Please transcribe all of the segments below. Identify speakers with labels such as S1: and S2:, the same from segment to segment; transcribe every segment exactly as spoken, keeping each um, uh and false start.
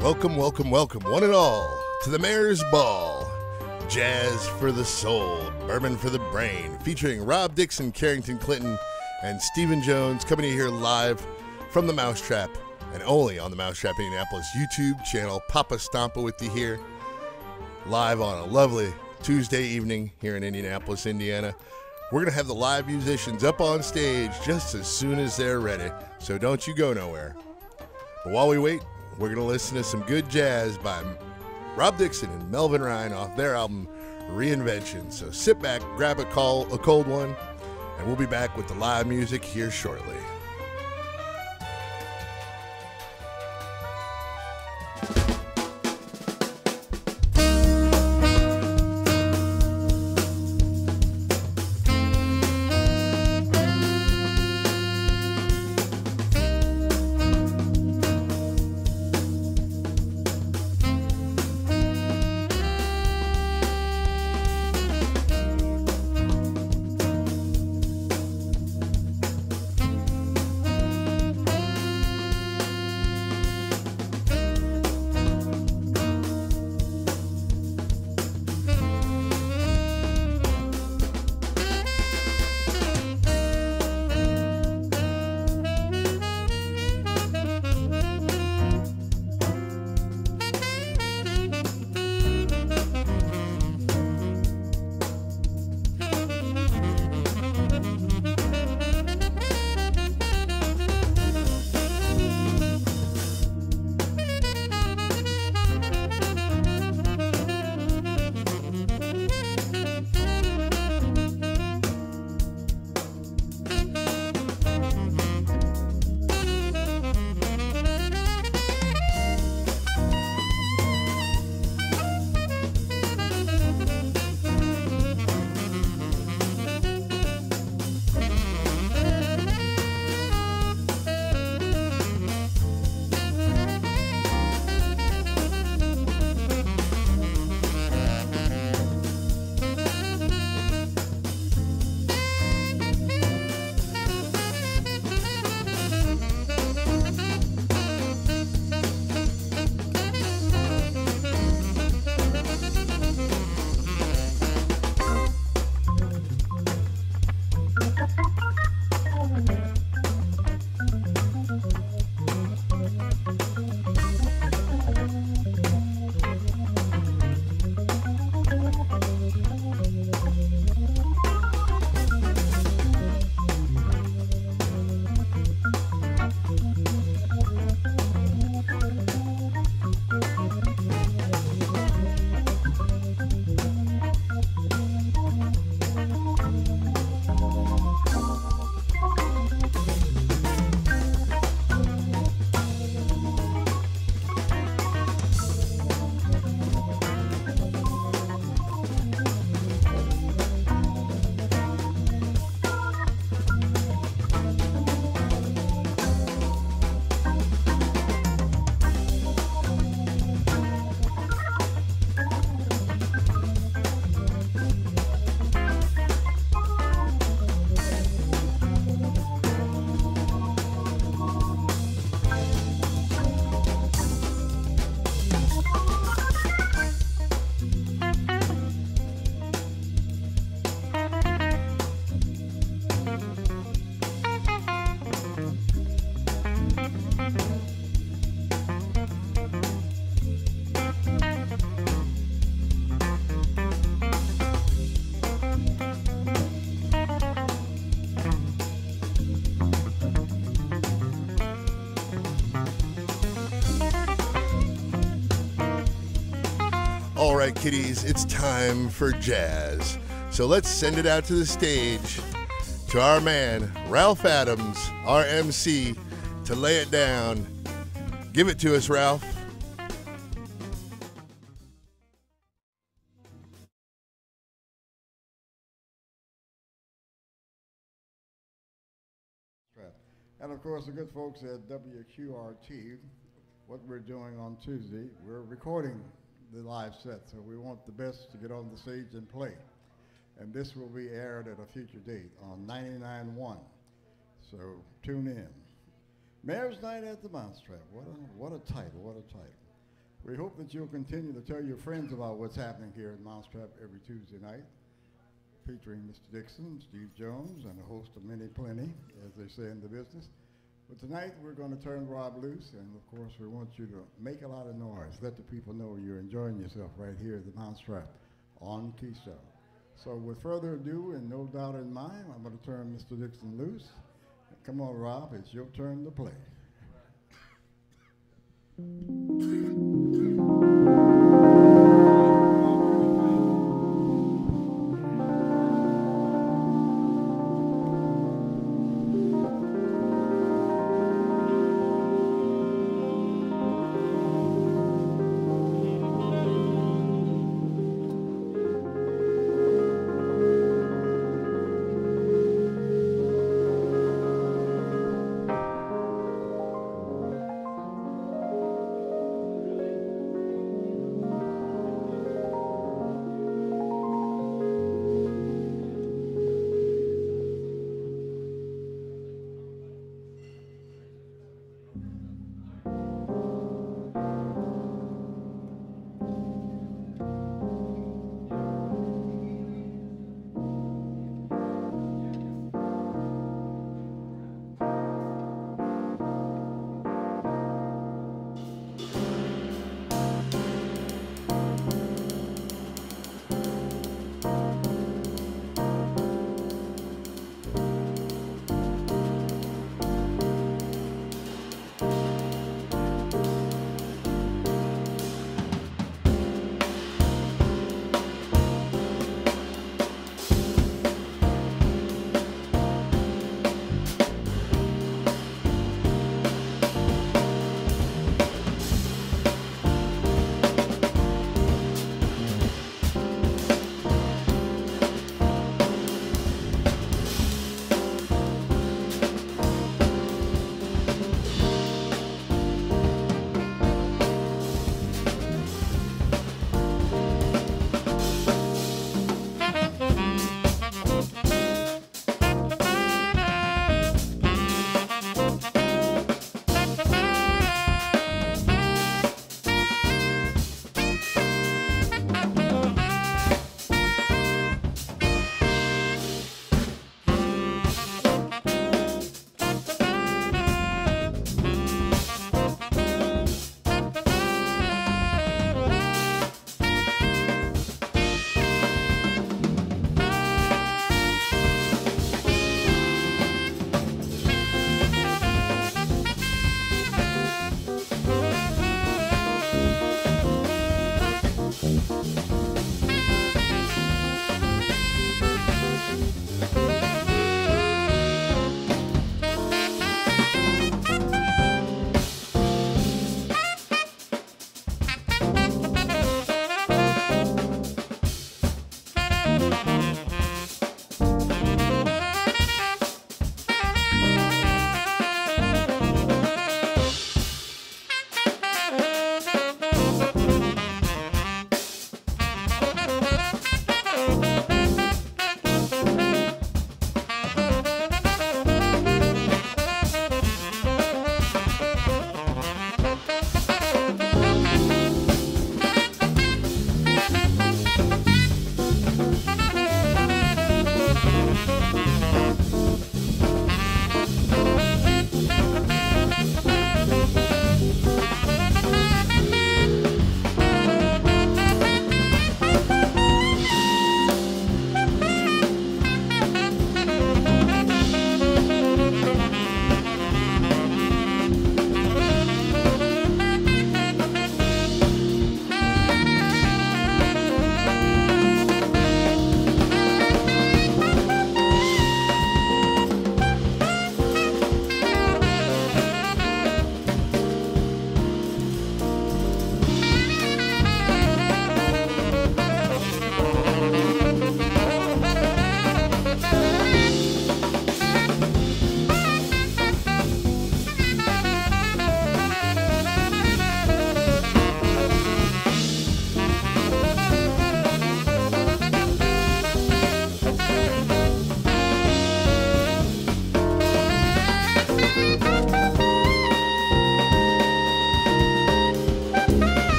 S1: Welcome, welcome, welcome, one and all, to the Mayor's Ball. Jazz for the soul, bourbon for the brain, featuring Rob Dixon, Carrington, Clinton, and Stephen Jones, coming to you here live from the Mousetrap, and only on the Mousetrap Indianapolis YouTube channel. Poppa Stompa with you here, live on a lovely Tuesday evening here in Indianapolis, Indiana. We're going to have the live musicians up on stage just as soon as they're ready, so don't you go nowhere. But while we wait, we're going to listen to some good jazz by Rob Dixon and Melvin Ryan off their album Reinvention. So sit back, grab a, call, a cold one, and we'll be back with the live music here shortly. All right, kiddies, it's time for jazz. So let's send it out to the stage to our man, Ralph Adams, our M C, to lay it down. Give it to us, Ralph.
S2: And of course, the good folks at W Q R T, what we're doing on Tuesday, we're recording the live set, so we want the best to get on the stage and play. And this will be aired at a future date on ninety-nine point one. So tune in. Mayor's Night at the Mousetrap. What a, what a title, what a title. We hope that you'll continue to tell your friends about what's happening here at Mousetrap every Tuesday night, featuring Mister Dixon, Steve Jones, and a host of many plenty, as they say in the business. But tonight we're going to turn Rob loose, and of course we want you to make a lot of noise. Let the people know you're enjoying yourself right here at the Mousetrap on Keystone. So with further ado and no doubt in mind, I'm going to turn Mister Dixon loose. Come on, Rob, it's your turn to play.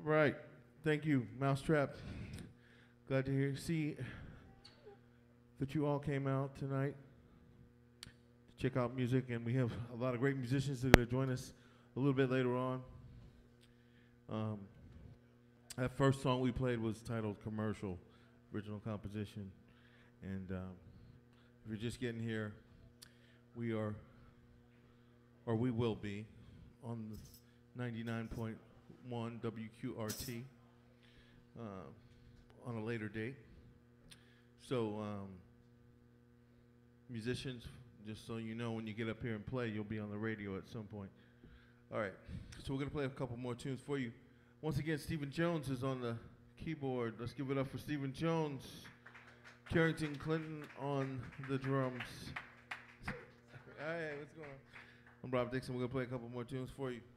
S3: right. Thank you, Mousetrap. Glad to hear, see that you all came out tonight to check out music, and we have a lot of great musicians that are going to join us a little bit later on. Um, that first song we played was titled Commercial, original composition. And um, if you're just getting here, we are, or we will be, on the ninety-nine point one W Q R T uh, on a later date. So um, musicians, just so you know, when you get up here and play, you'll be on the radio at some point. All right, so we're going to play a couple more tunes for you. Once again, Stephen Jones is on the keyboard. Let's give it up for Stephen Jones. Carrington Clinton on the drums. Hey, what's going on? I'm Rob Dixon. We're going to play a couple more tunes for you.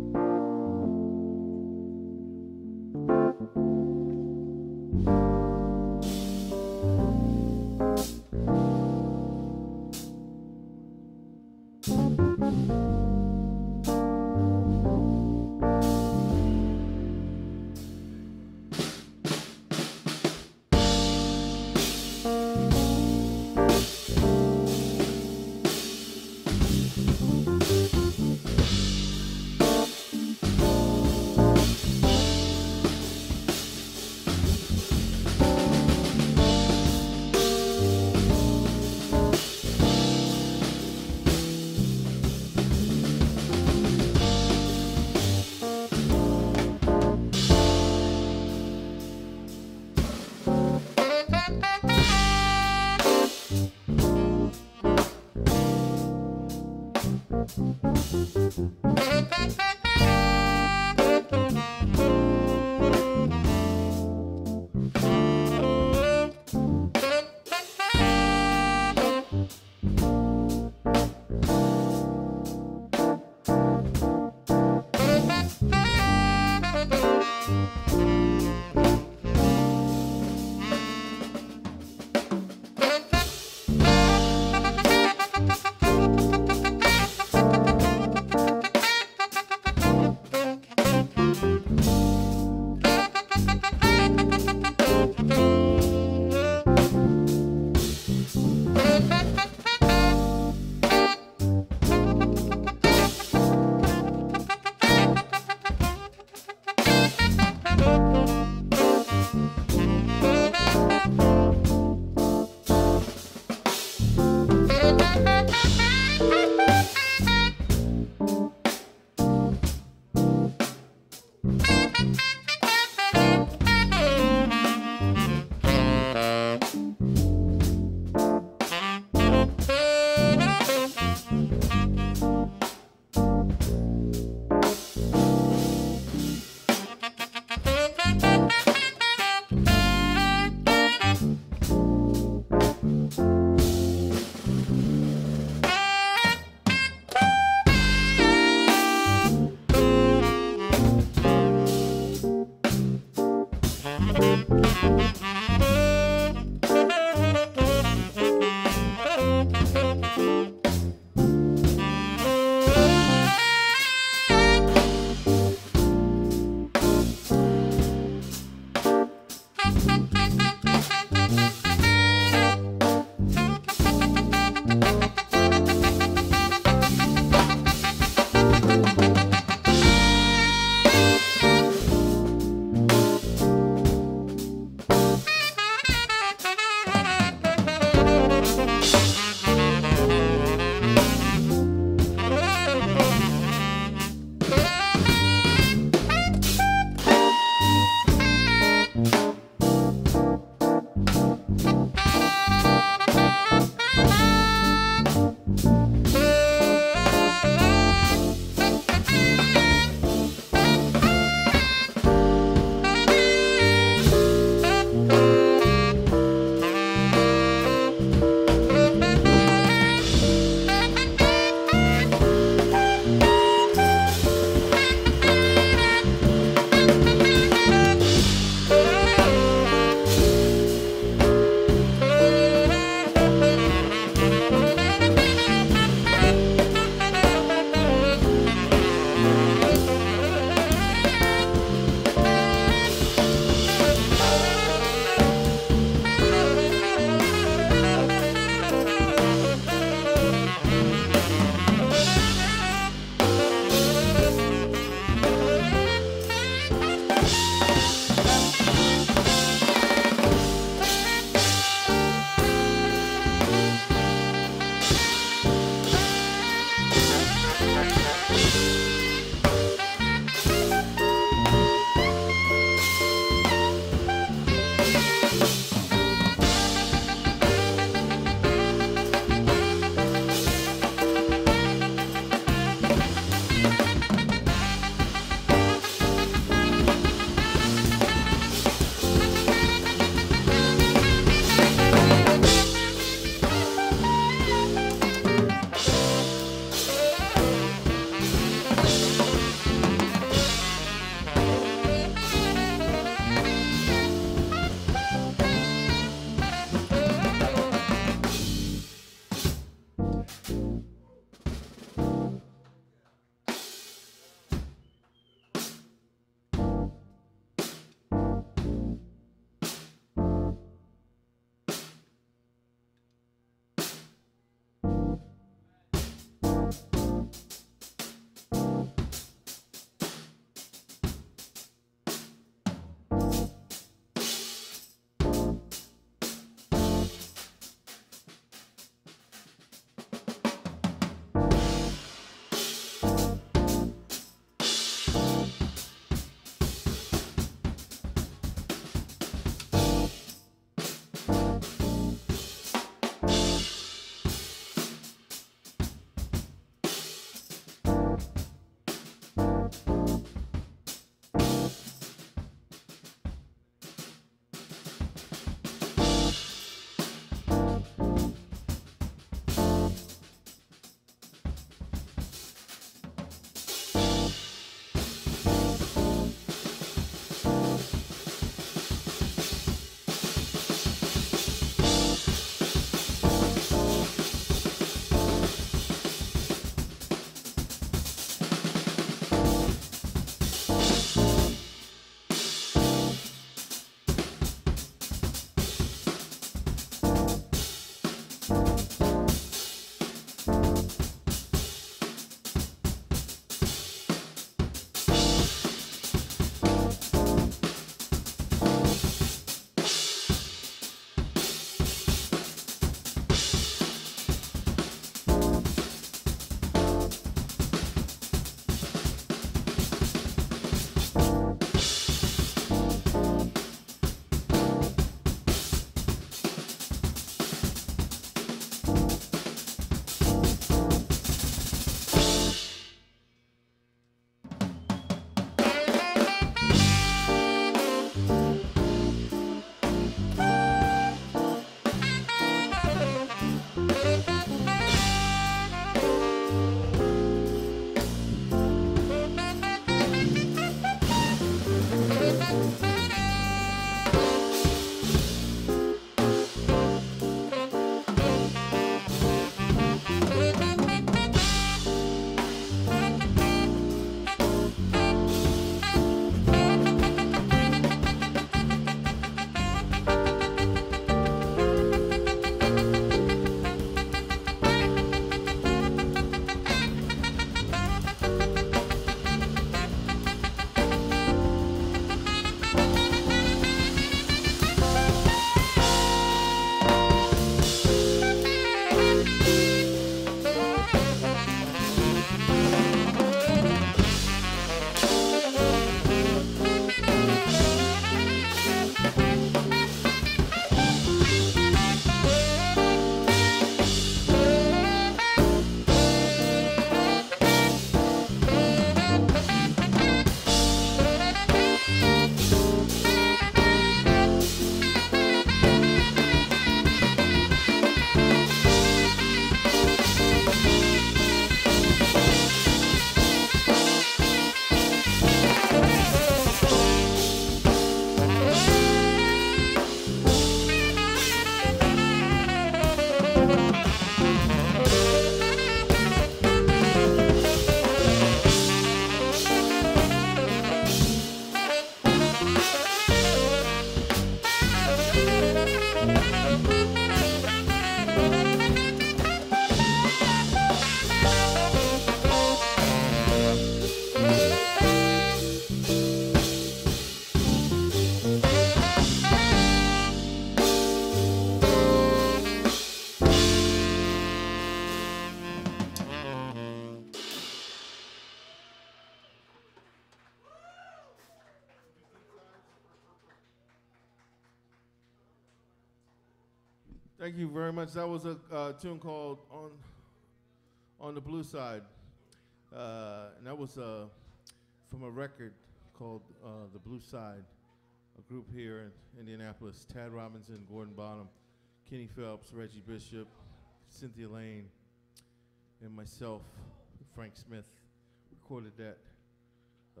S3: Thank you very much. That was a uh, tune called "On on the Blue Side," uh, and that was uh, from a record called uh, "The Blue Side," a group here in Indianapolis. Tad Robinson, Gordon Bonham, Kenny Phelps, Reggie Bishop, Cynthia Lane, and myself, Frank Smith, recorded that uh,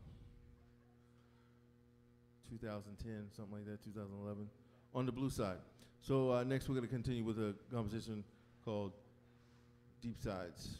S3: two thousand ten, something like that, two thousand eleven, on the Blue Side. So uh, next we're going to continue with a composition called Deep Sides.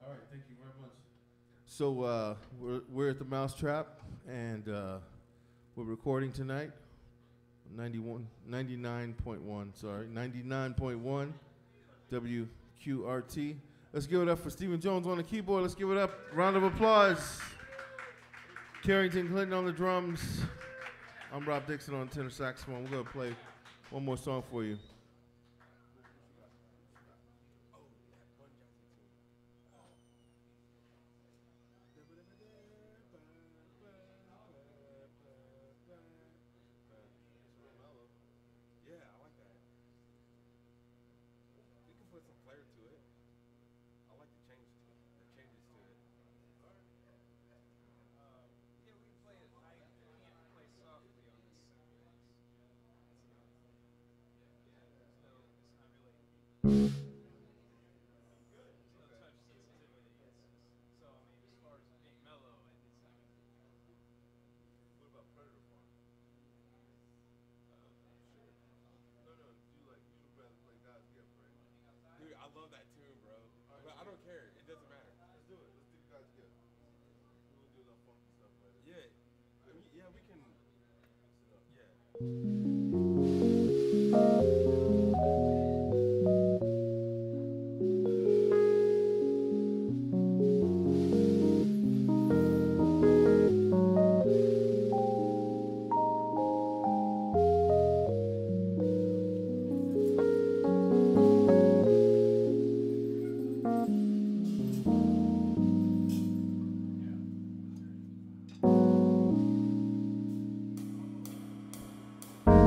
S3: All right, thank you very much. So uh, we're we're at the Mousetrap, and uh, we're recording tonight. ninety-one, ninety-nine point one, sorry, ninety-nine point one W Q R T. Let's give it up for Stephen Jones on the keyboard. Let's give it up. Round of applause. Carrington Clinton on the drums. I'm Rob Dixon on tenor saxophone. We're going to play one more song for you.
S4: Bye.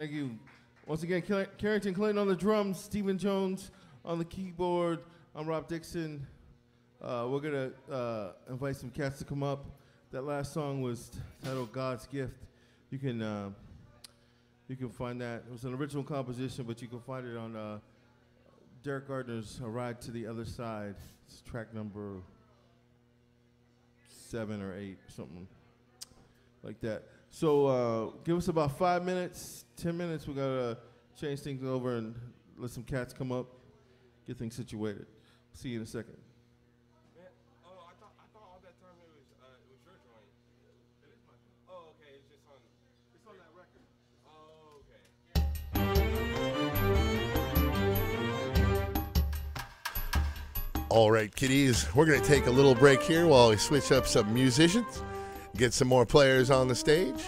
S3: Thank you. Once again, Car- Carrington Clinton on the drums, Stephen Jones on the keyboard. I'm Rob Dixon. Uh, we're gonna uh, invite some cats to come up. That last song was titled "God's Gift." You can uh, you can find that. It was an original composition, but you can find it on uh, Derek Gardner's "A Ride to the Other Side." It's track number seven or eight, something like that. So uh, give us about five minutes, ten minutes. We gotta change things over and let some cats come up, get things situated. See you in a second.
S4: Man, oh, I thought I thought all that time it was uh, it was your joint. It is my joint. Oh, okay. It's just on. It's on that record. Oh, okay.
S1: All right, kiddies, we're going to take a little break here while we switch up some musicians, get some more players on the stage.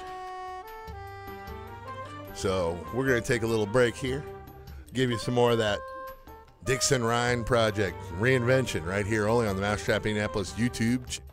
S1: So we're going to take a little break here, give you some more of that Dixon Rhine Project reinvention right here only on the Mousetrap Indianapolis YouTube channel.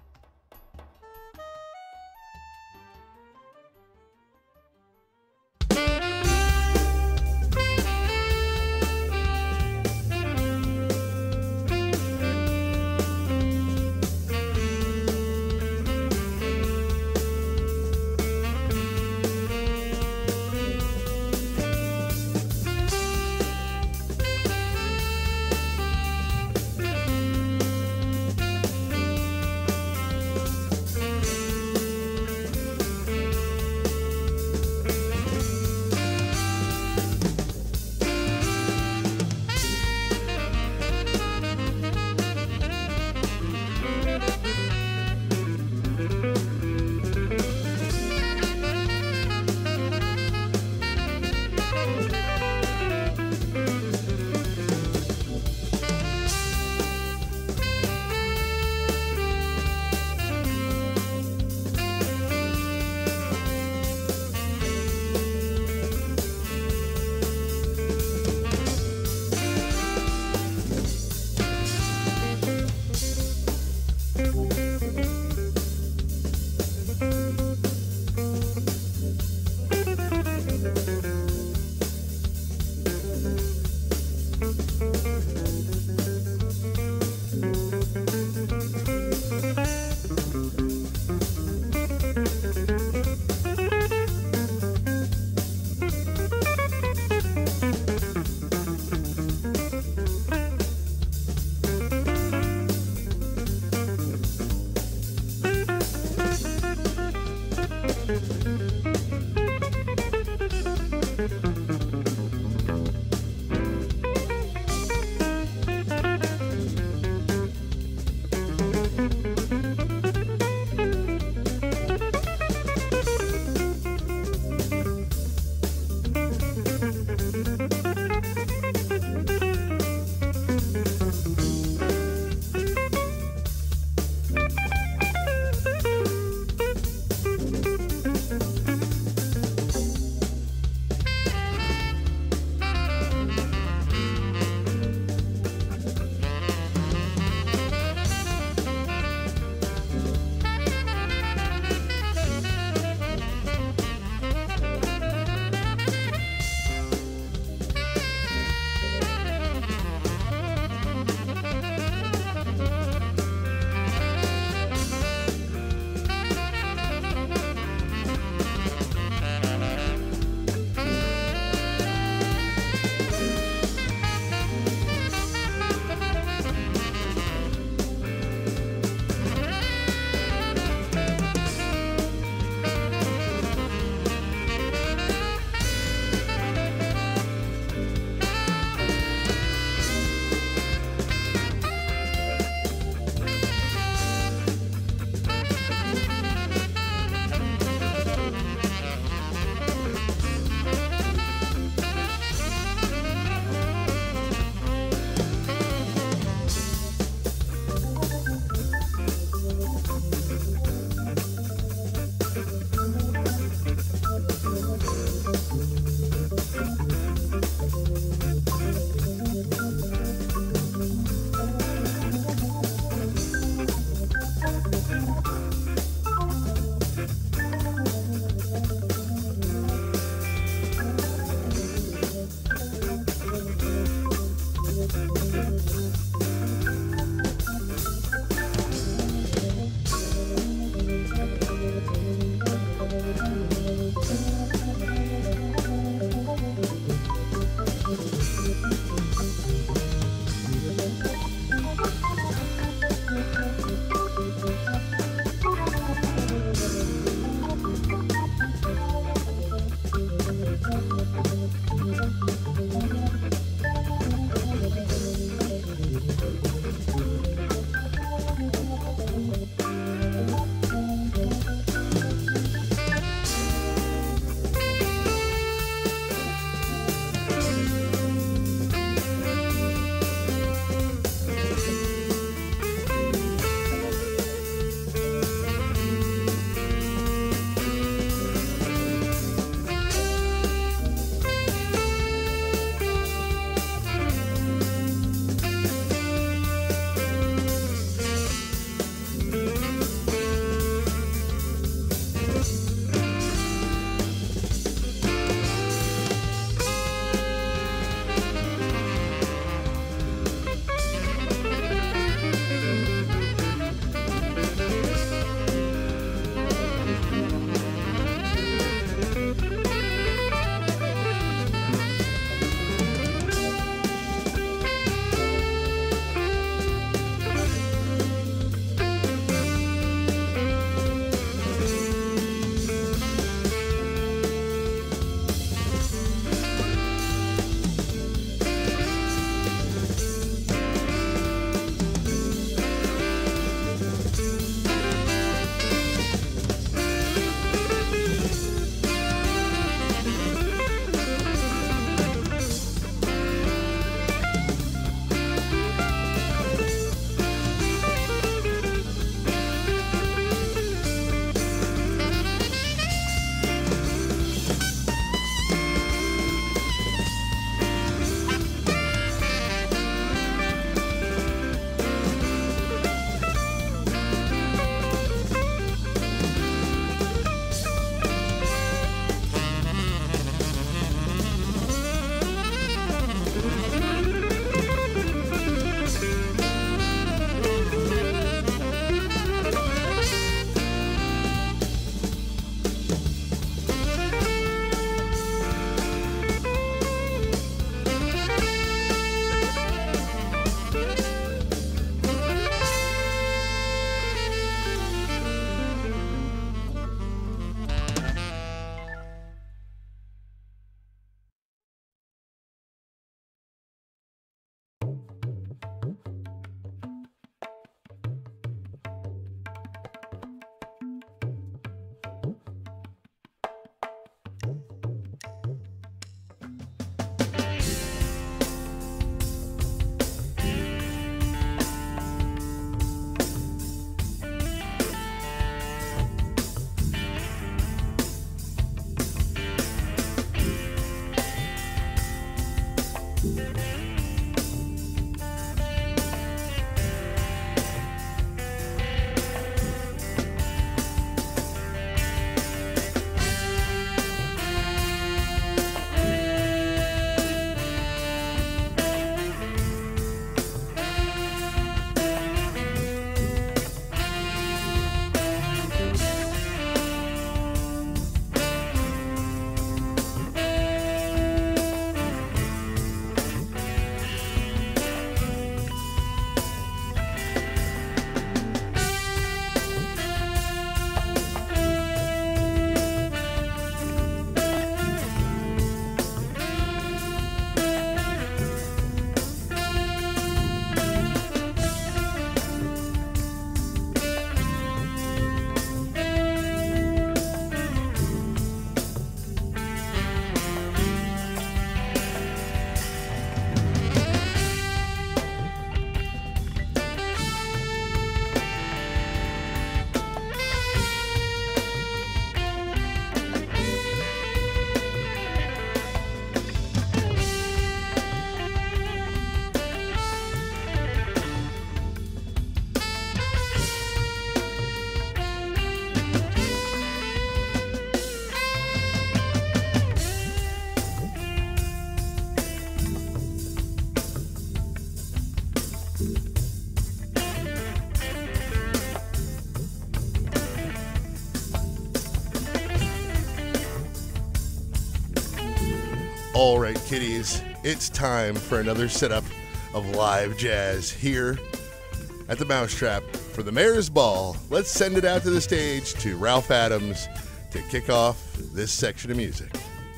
S1: All right, kiddies, it's time for another setup of live jazz here at the Mousetrap for the Mayor's Ball. Let's send it out to the stage to Ralph Adams to kick off this section of music.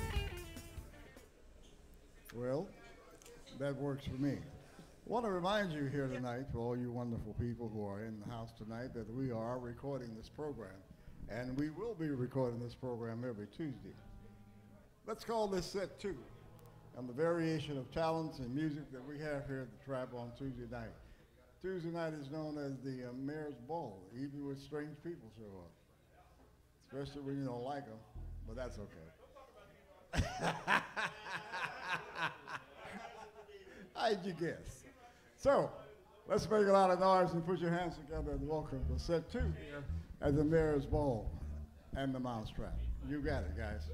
S2: Well, that works for me. I want to remind you here tonight, for all you wonderful people who are in the house tonight, that we are recording this program. And we will be recording this program every Tuesday. Let's call this set two, and the variation of talents and music that we have here at the Trap on Tuesday night. Tuesday night is known as the uh, Mayor's Ball, even with strange people show up, especially when you don't like them, but that's okay. How'd you guess? So, let's make a lot of noise and put your hands together and welcome to set two here at the Mayor's Ball and the Mousetrap. You got it, guys.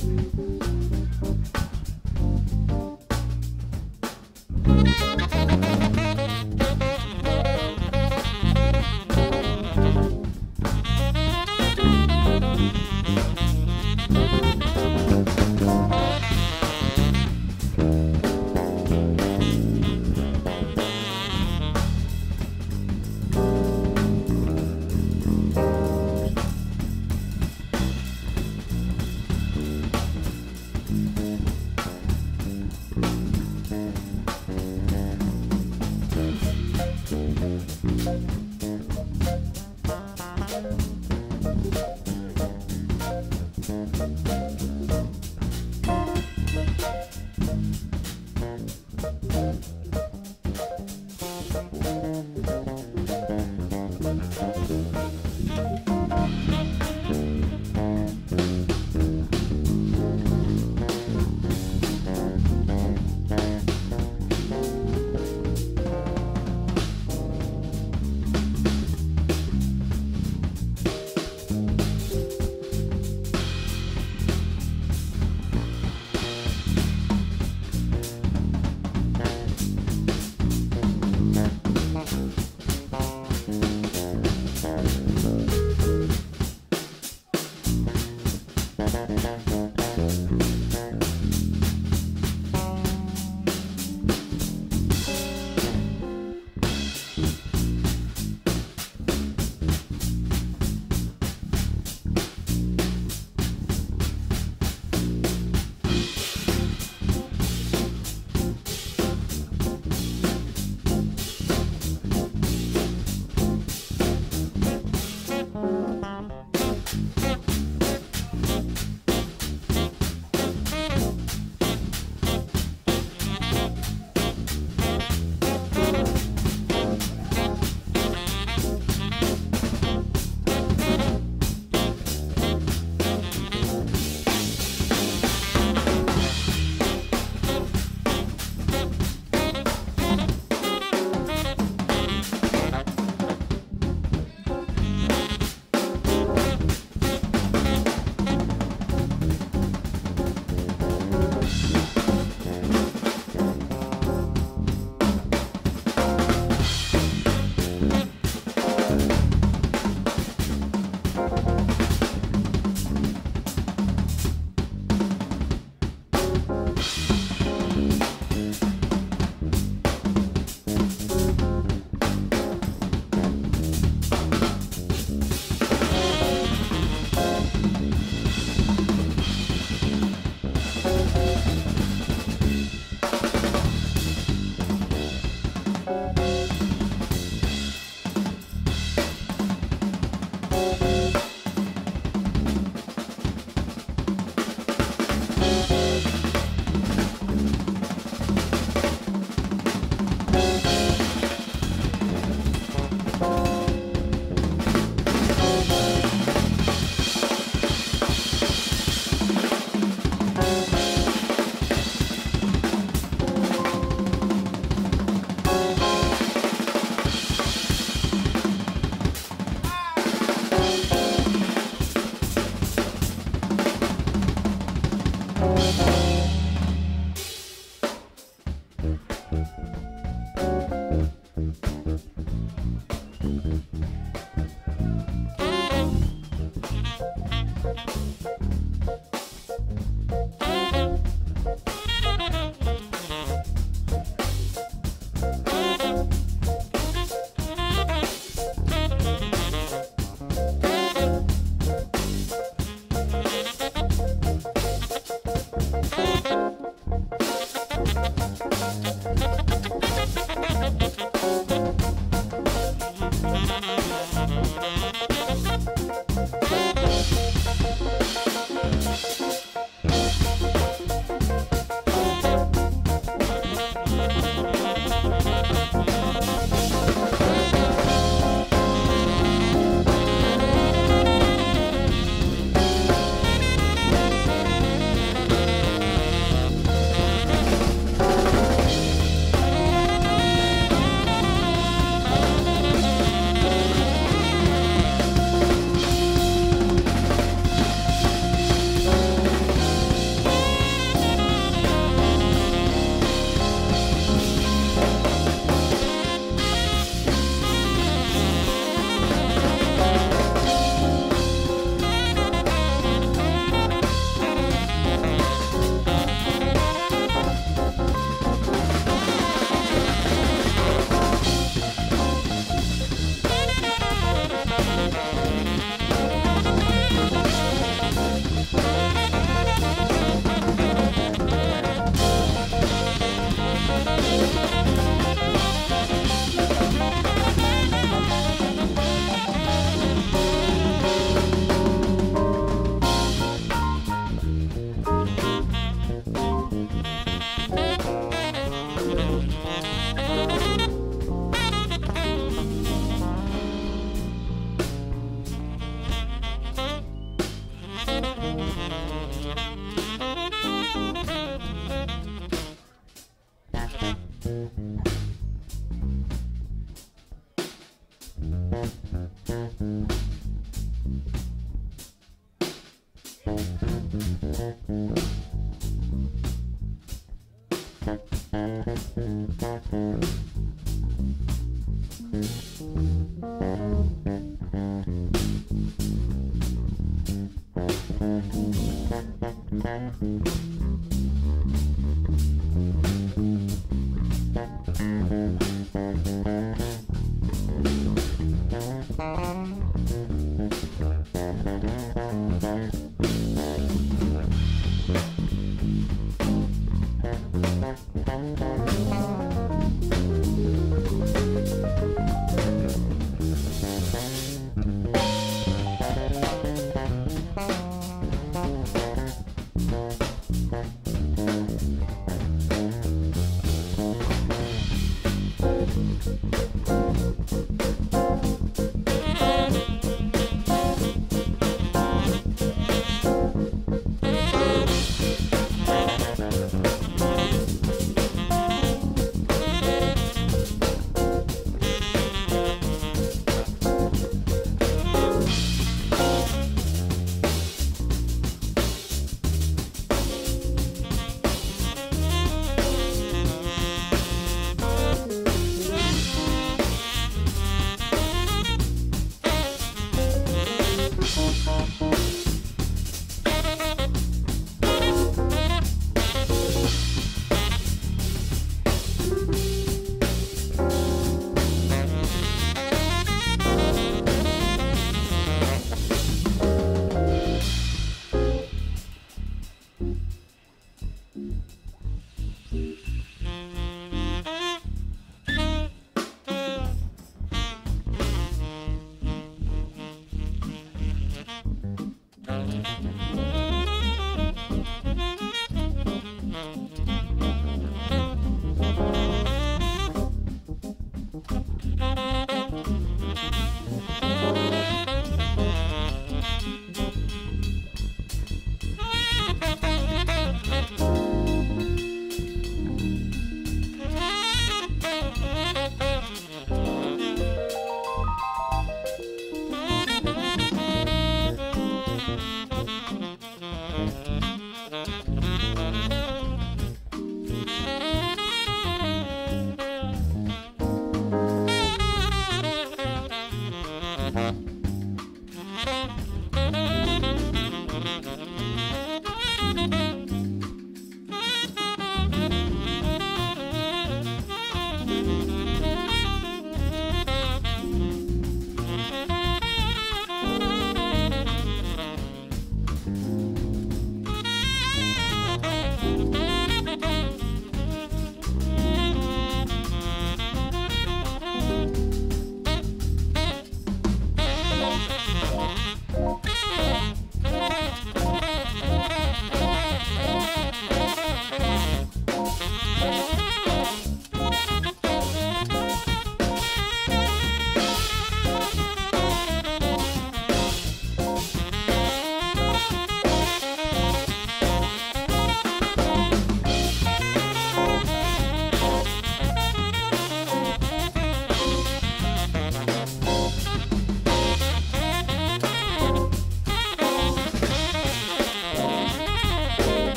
S1: Bye.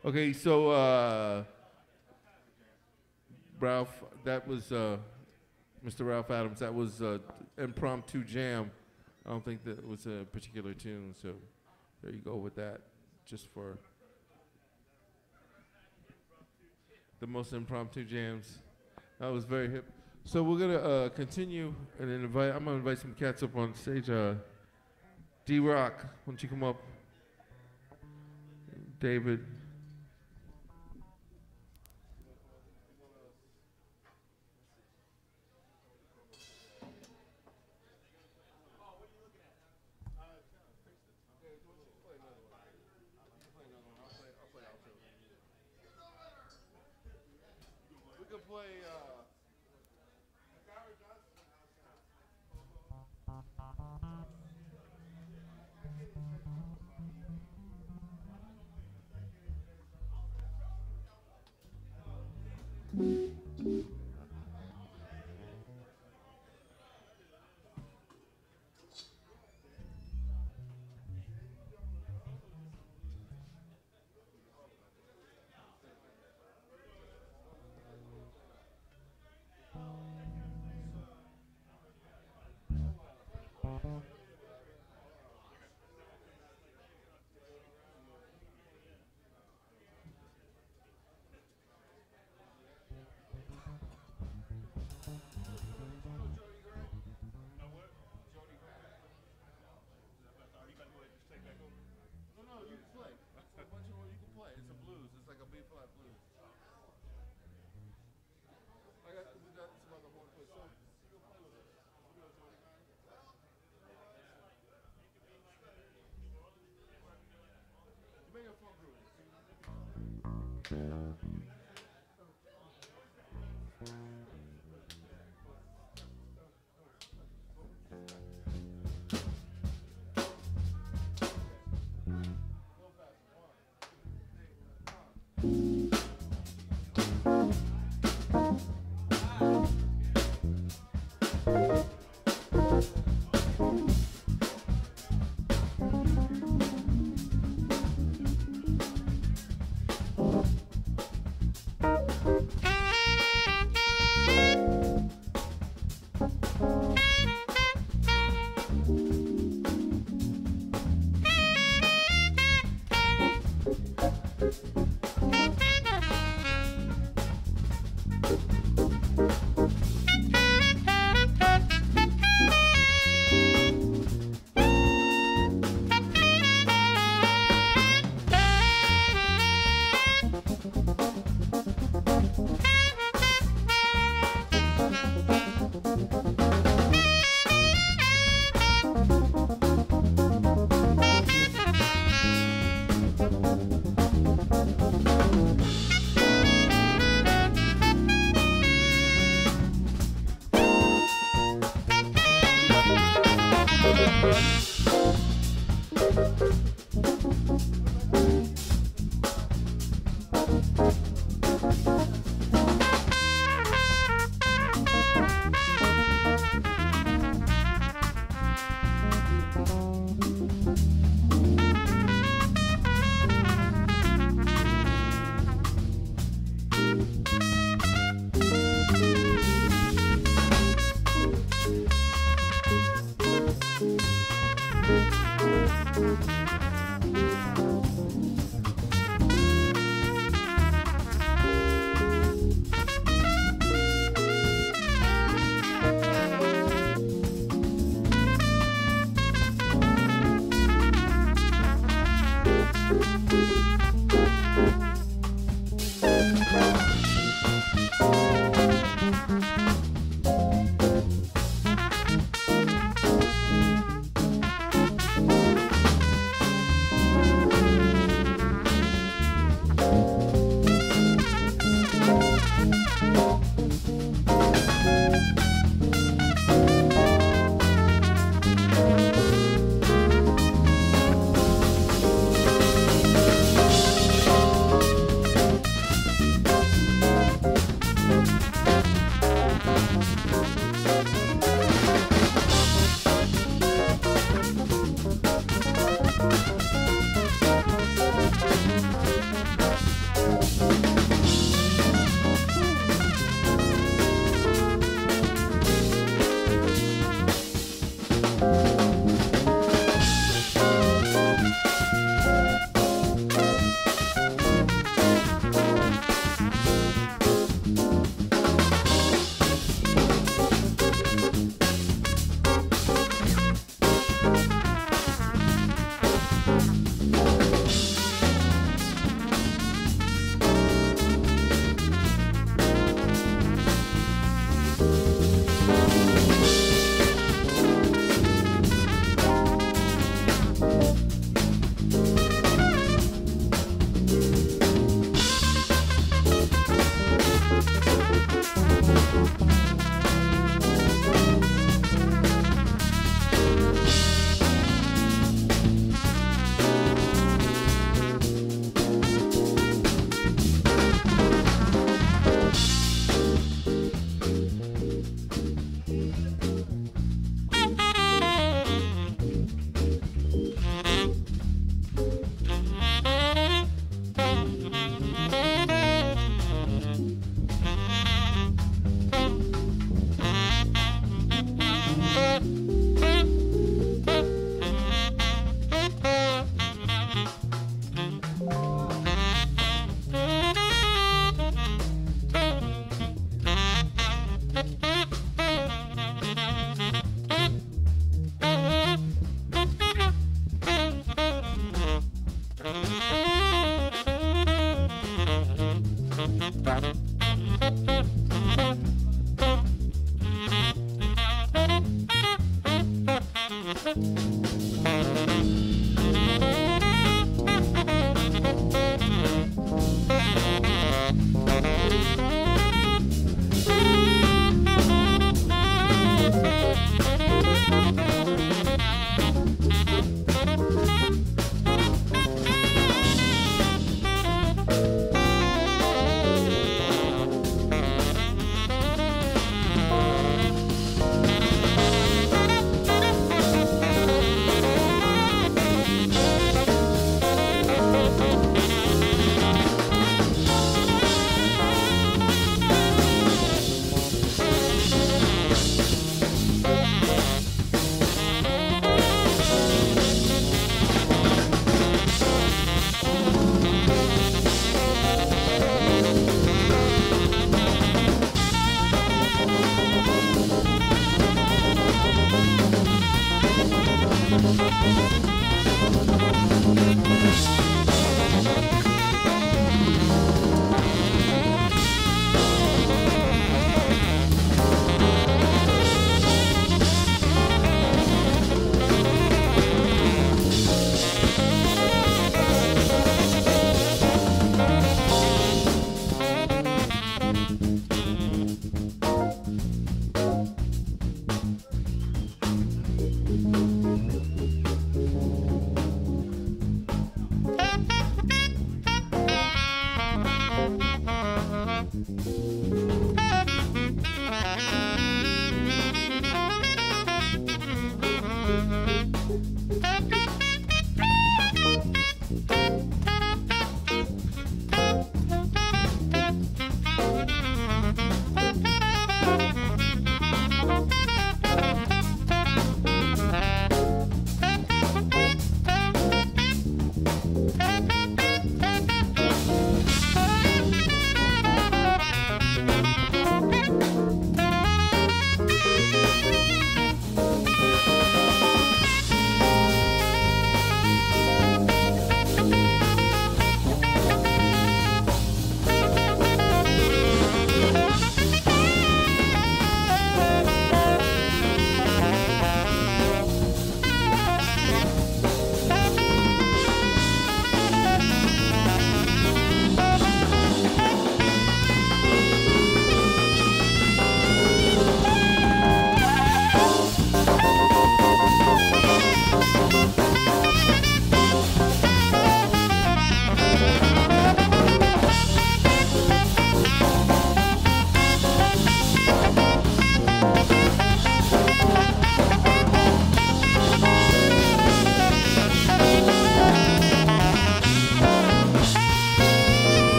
S3: Okay, so uh, Ralph, that was uh, Mister Ralph Adams. That was uh, impromptu jam. I don't think that was a particular tune, so there you go with that, just for the most impromptu jams. That was very hip. So we're gonna uh, continue and then invite. I'm gonna invite some cats up on stage. Uh, D Rock, why don't you come up? David. We could play. Uh,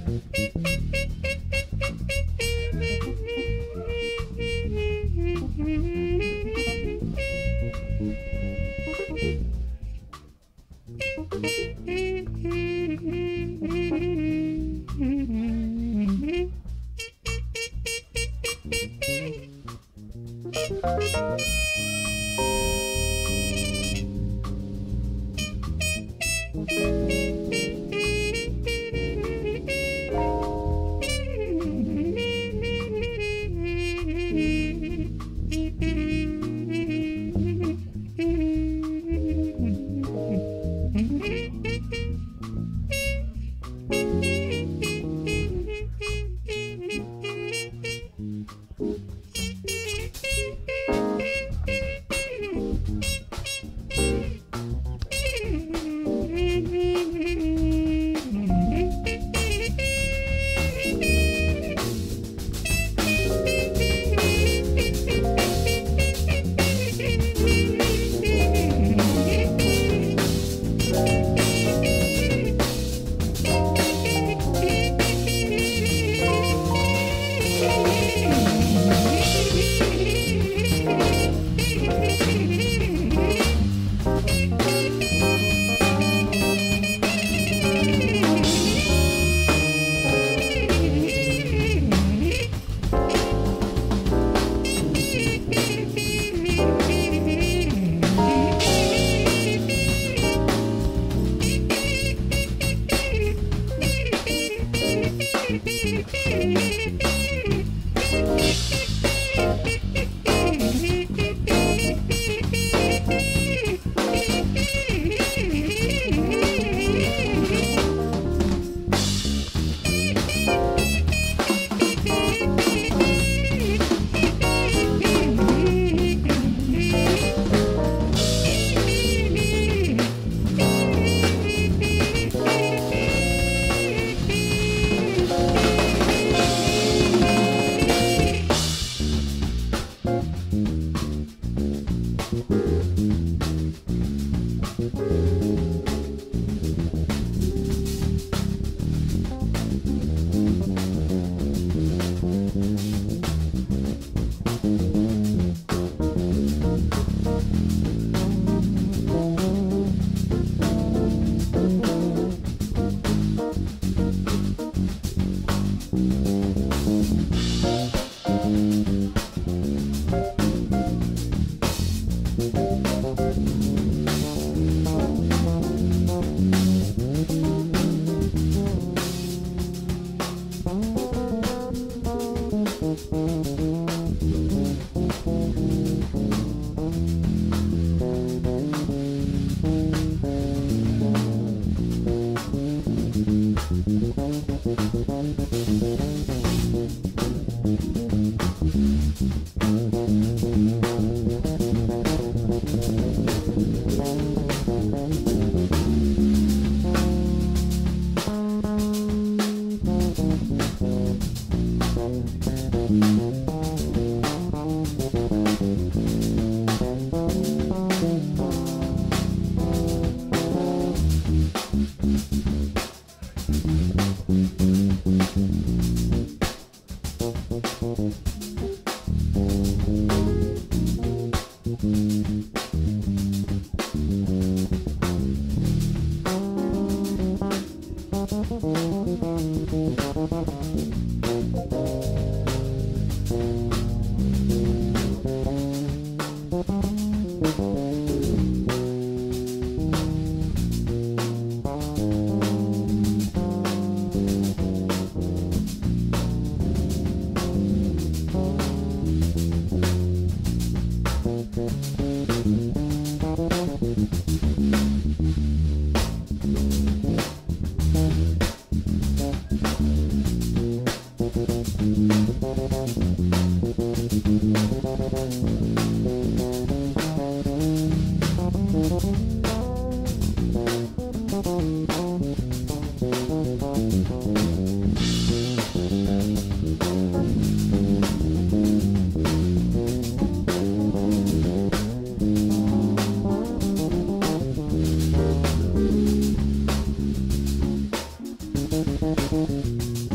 S5: Thank you.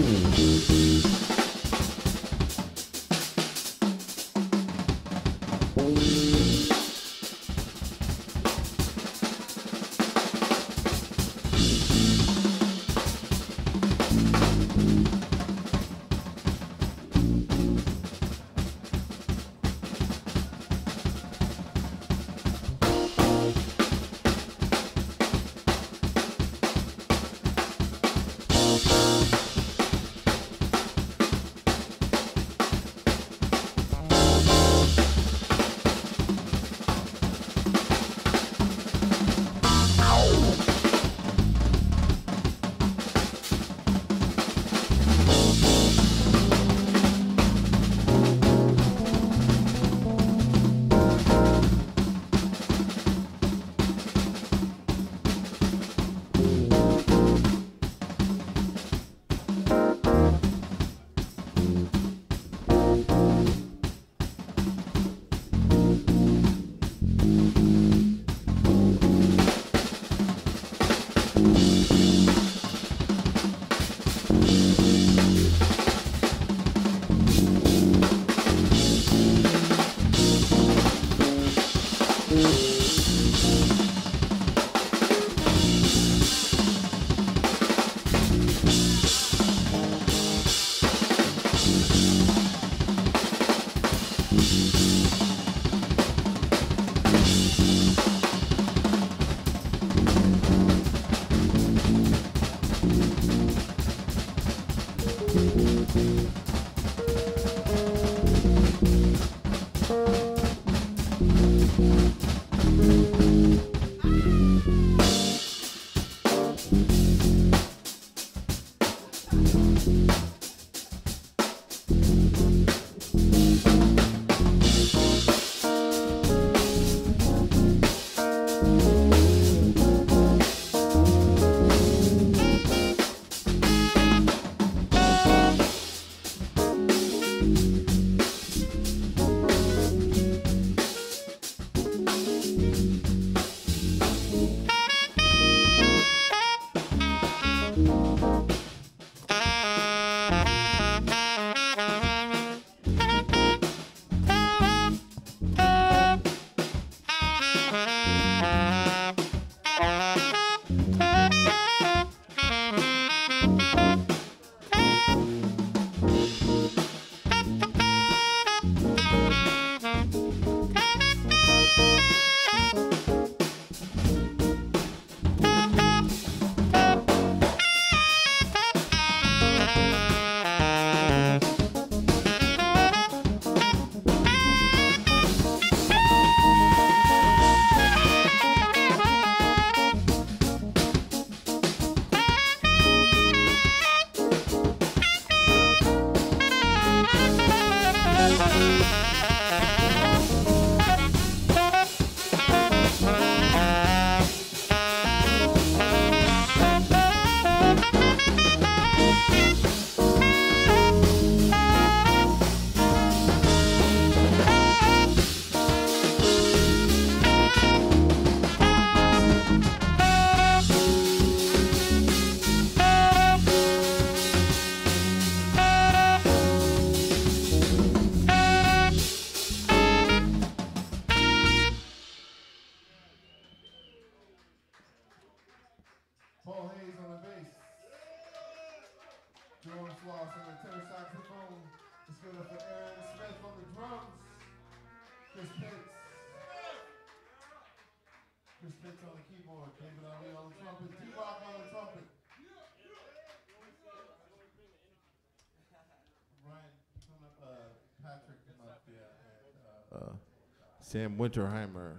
S3: Sam Winterheimer.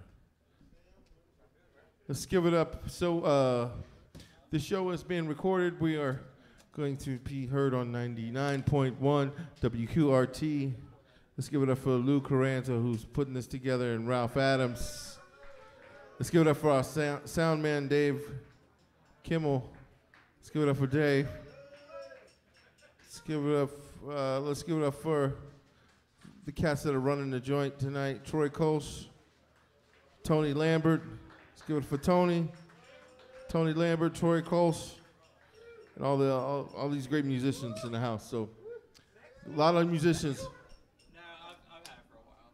S3: Let's give it up. So uh, the show is being recorded. We are going to be heard on ninety-nine point one W Q R T. Let's give it up for Lou Carranza, who's putting this together, and Ralph Adams. Let's give it up for our sound, sound man, Dave Kimmel. Let's give it up for Dave. Let's give it up. Uh, let's give it up for the cats that are running the joint tonight. Troy Kolsch, Tony Lambert. Let's give it for Tony. Tony Lambert, Troy Kolsch, and all the all, all these great musicians in the house. So a lot of musicians.
S5: No, I've, I've had it for a while.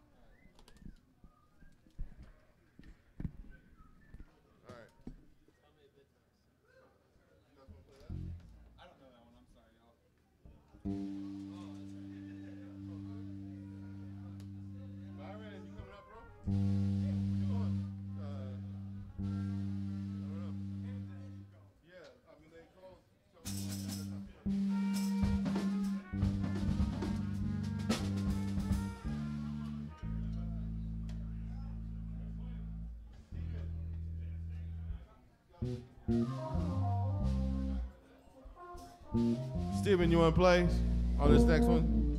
S1: All right.
S5: I don't know that one. I'm sorry, y'all.
S1: Byron, you coming up, bro? Yeah, come on. Uh, I don't know. Yeah, I mean, they call.
S3: Steven, you want to play on this next one?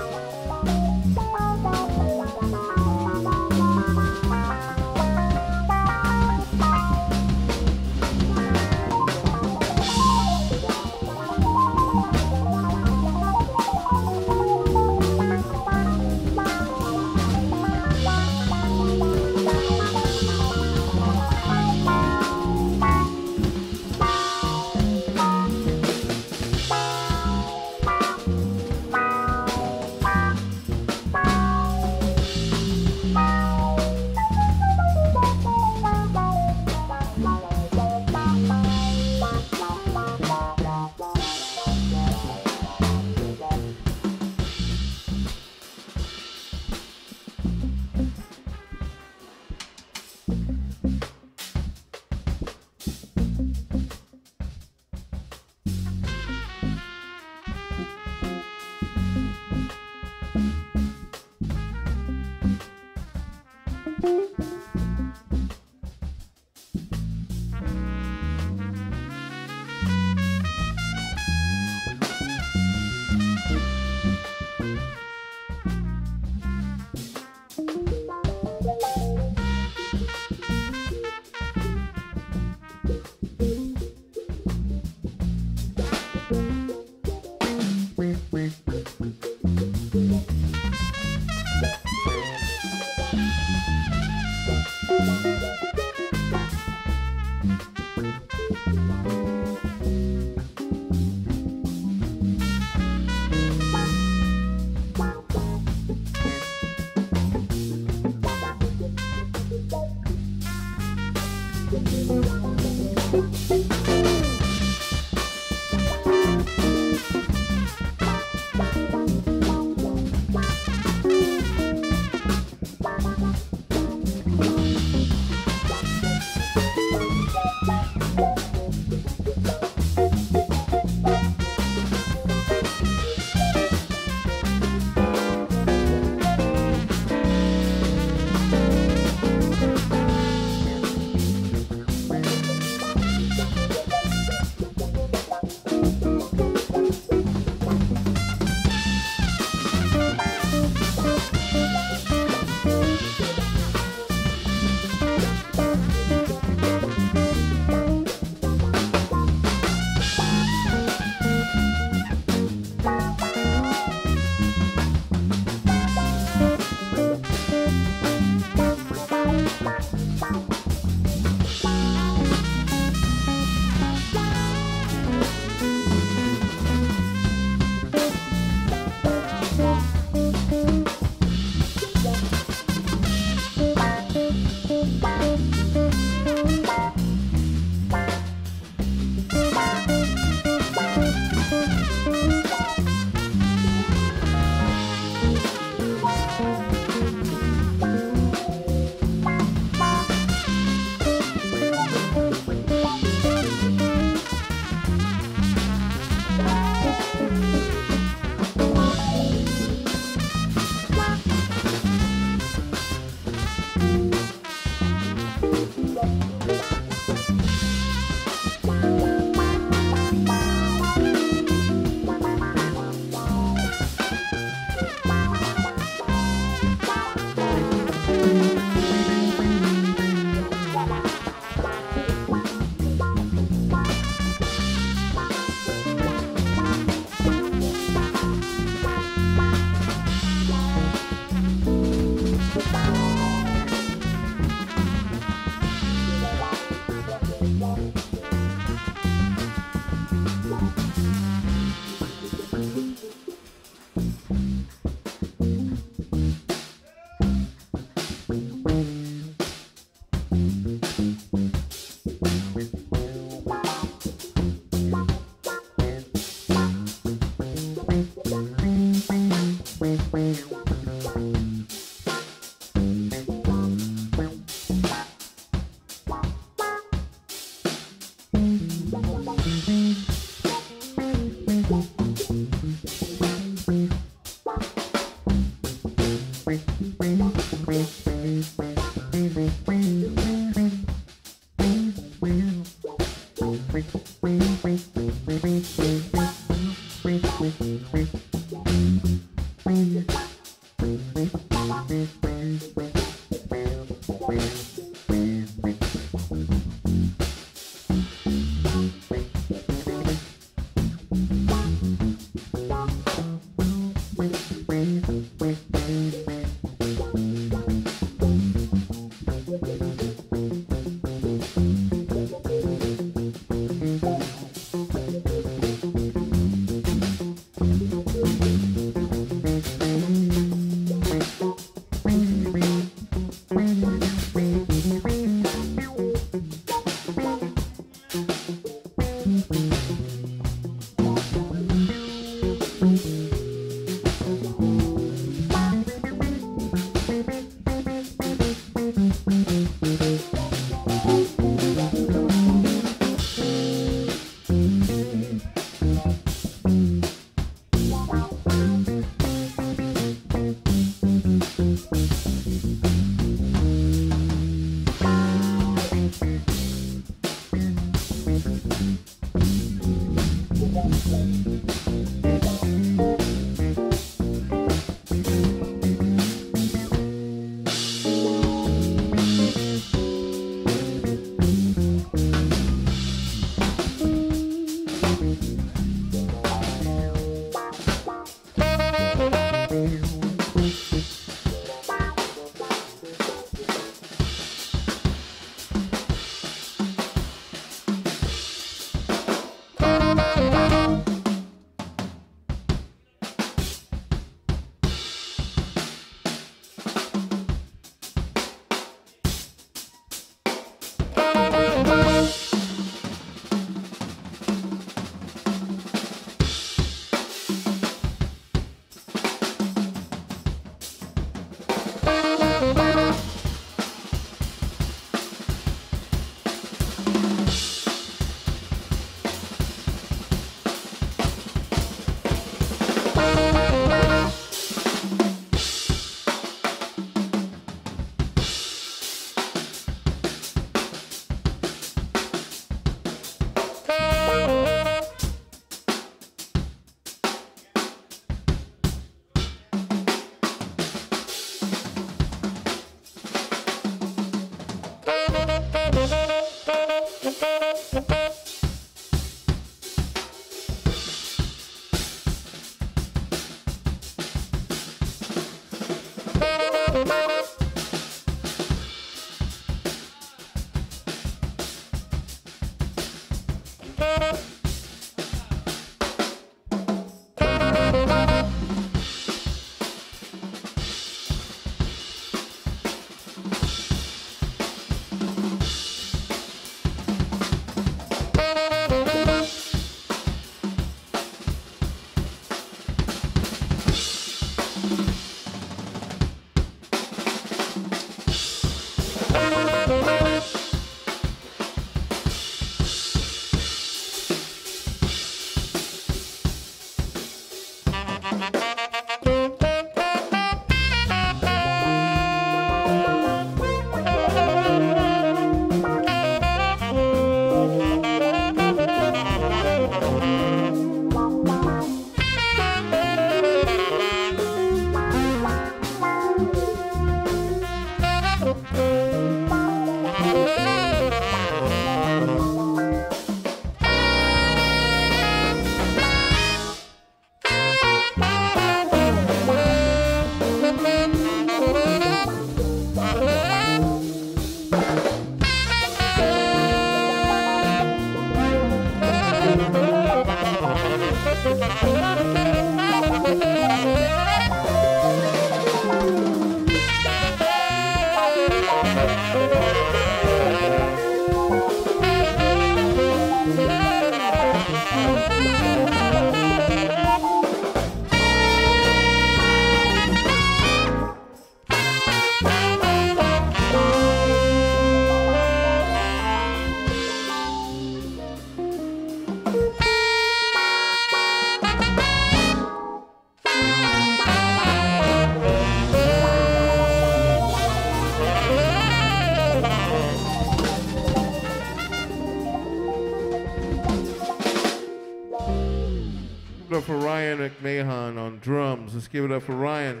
S3: for Ryan McMahon on drums. Let's give it up for Ryan.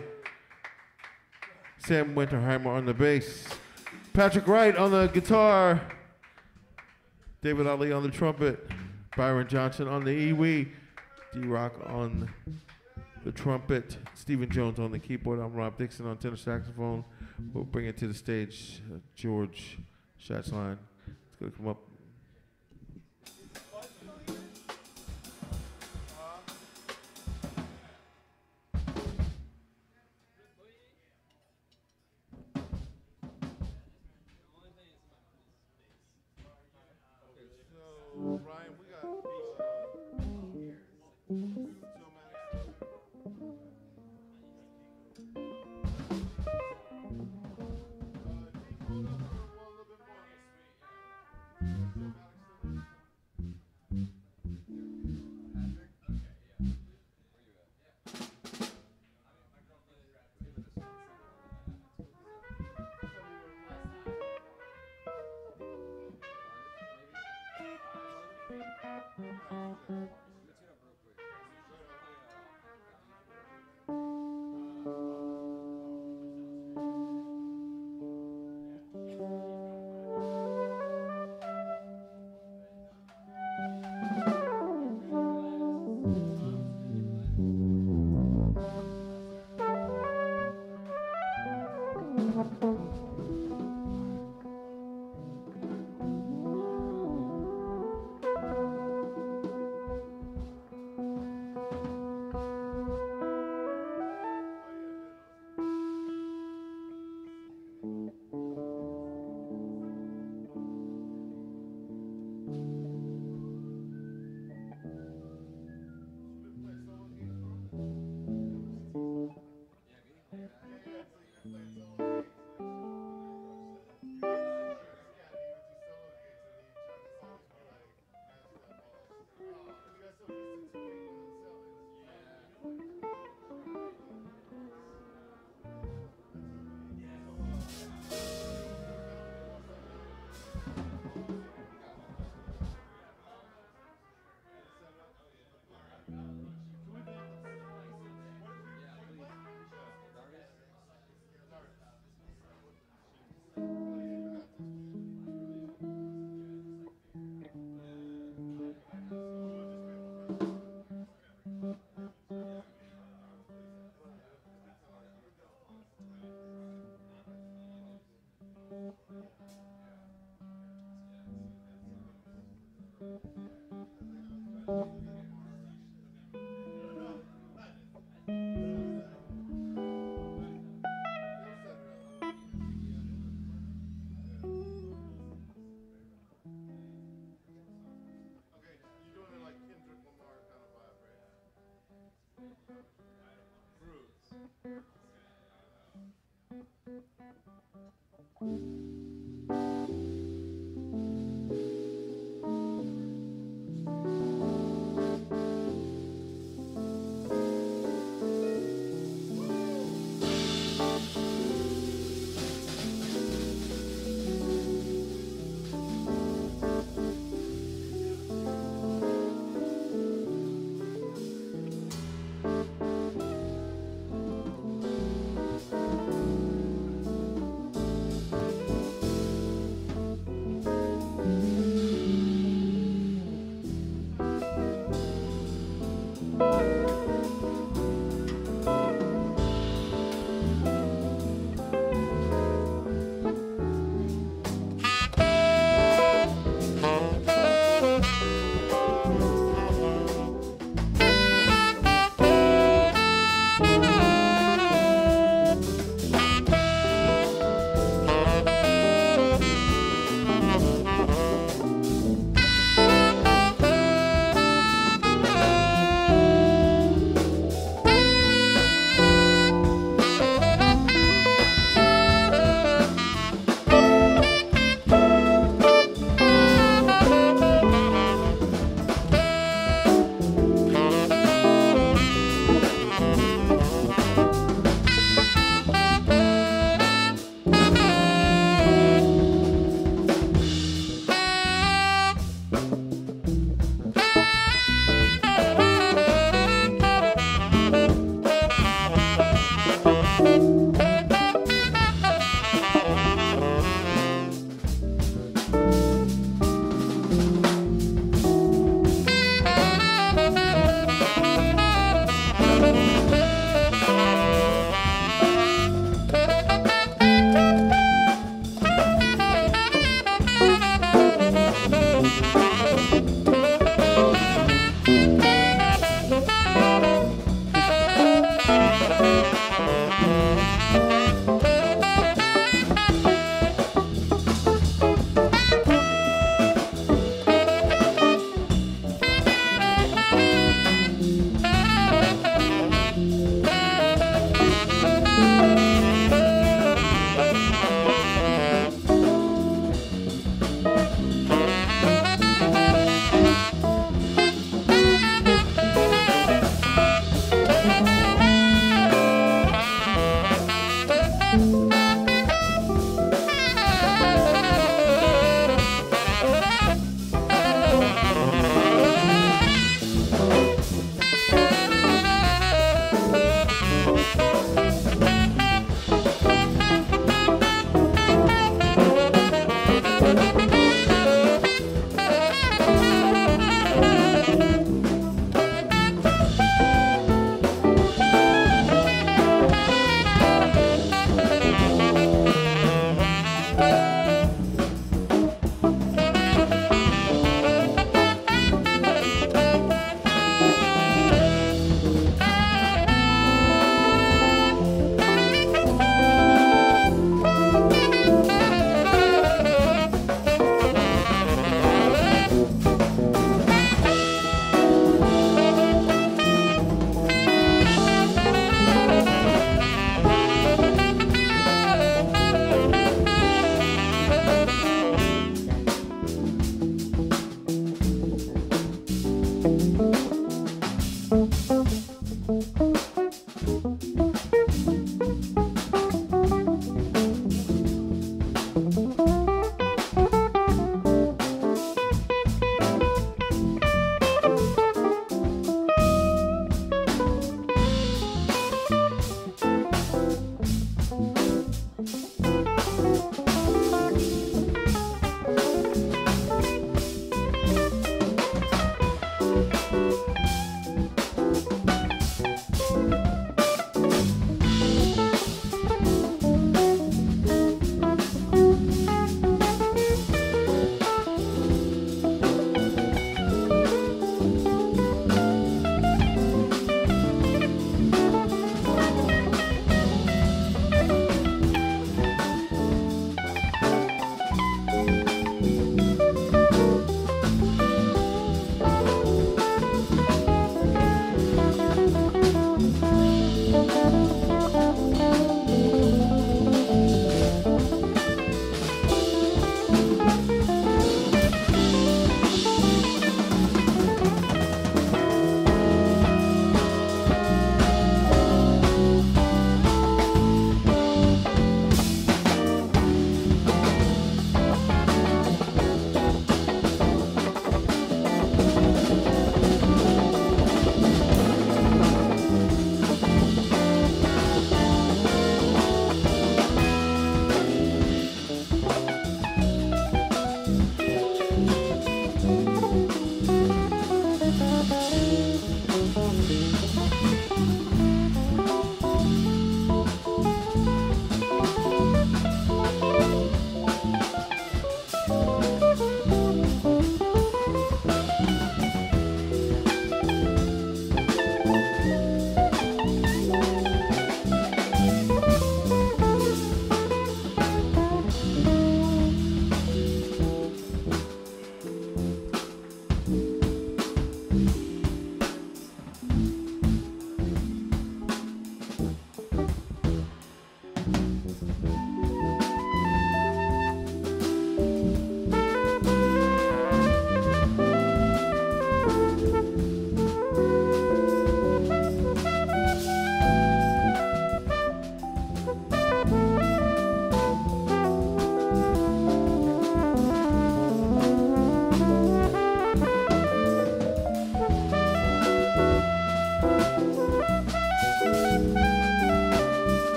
S3: Sam Winterheimer on the bass. Patrick Wright on the guitar. David Ali on the trumpet. Byron Johnson on the E-Wee. D-Rock on the trumpet. Stephen Jones on the keyboard. I'm Rob Dixon on tenor saxophone. We'll bring it to the stage. Uh, George Schatzline. It's going to come up. Ryan, we got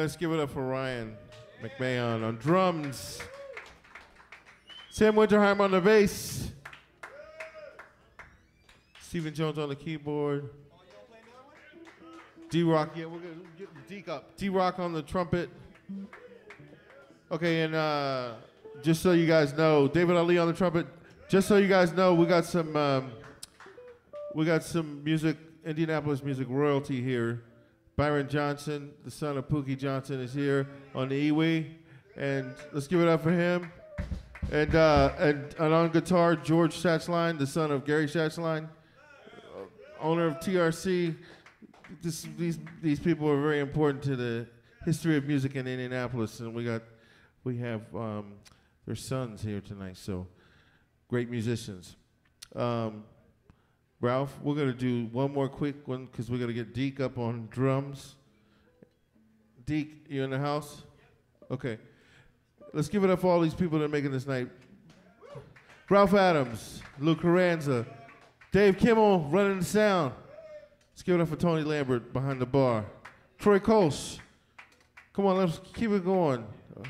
S3: let's give it up for Ryan McMahon on drums. Sam Winterheim on the bass. Stephen Jones on the keyboard. D-Rock, yeah, we're gonna get Deke up. D-Rock on the trumpet. Okay, and uh, just so you guys know, David Ali on the trumpet. Just so you guys know, we got some um, we got some music, Indianapolis music royalty here. Byron Johnson, the son of Pookie Johnson, is here on the E-Wee, and let's give it up for him. And uh, and, and on guitar, George Schatzline, the son of Gary Schatzline, uh, owner of T R C. This, these these people are very important to the history of music in Indianapolis, and we got we have um, their sons here tonight. So great musicians. Um, Ralph, we're gonna do one more quick one because we're gonna get Deke up on drums. Deke, you in the house? Okay. Let's give it up for all these people that are making this night. Ralph Adams, Lou Carranza, Dave Kimmel running the sound. Let's give it up for Tony Lambert behind the bar. Troy Coase. Come on, let's keep it going. Uh,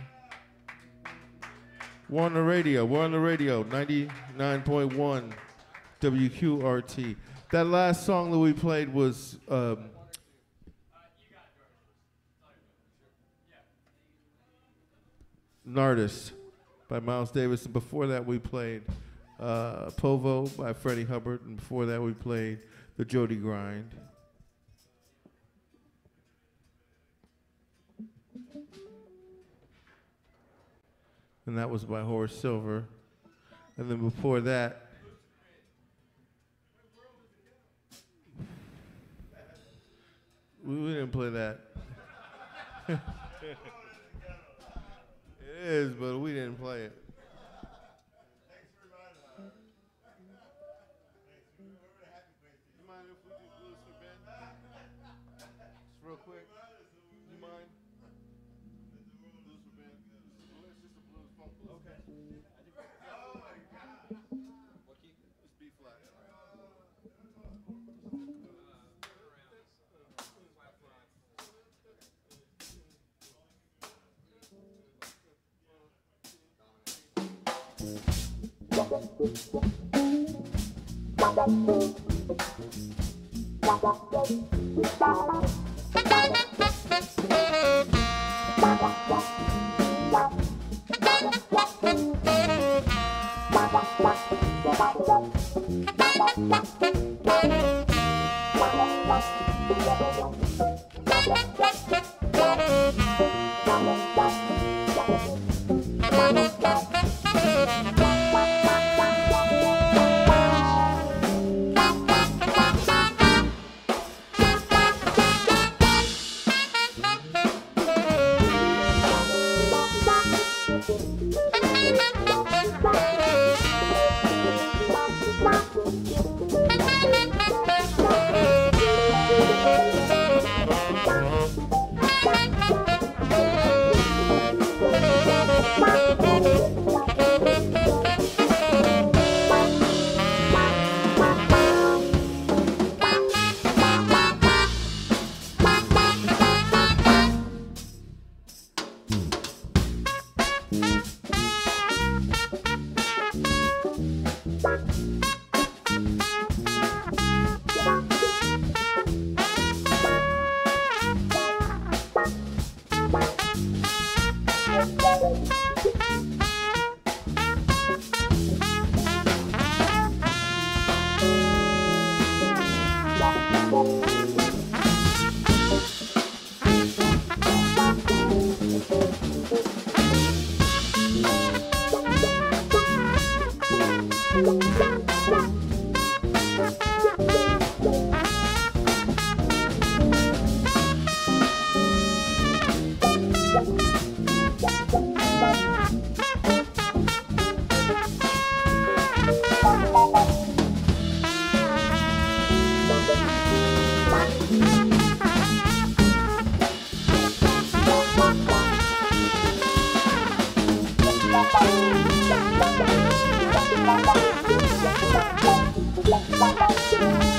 S3: we're on the radio. We're on the radio, ninety-nine point one W Q R T. That last song that we played was um, Nardis by Miles Davis. And before that we played uh, Povo by Freddie Hubbard. And before that we played The Jody Grind. And that was by Horace Silver. And then before that, we, we didn't play that. It is, but we didn't play it. You mind if we do blues for Ben? Just real quick. You mind? Blues for Ben. It's just a blues funk blues. Okay. Oh my God. What key? It's B flat.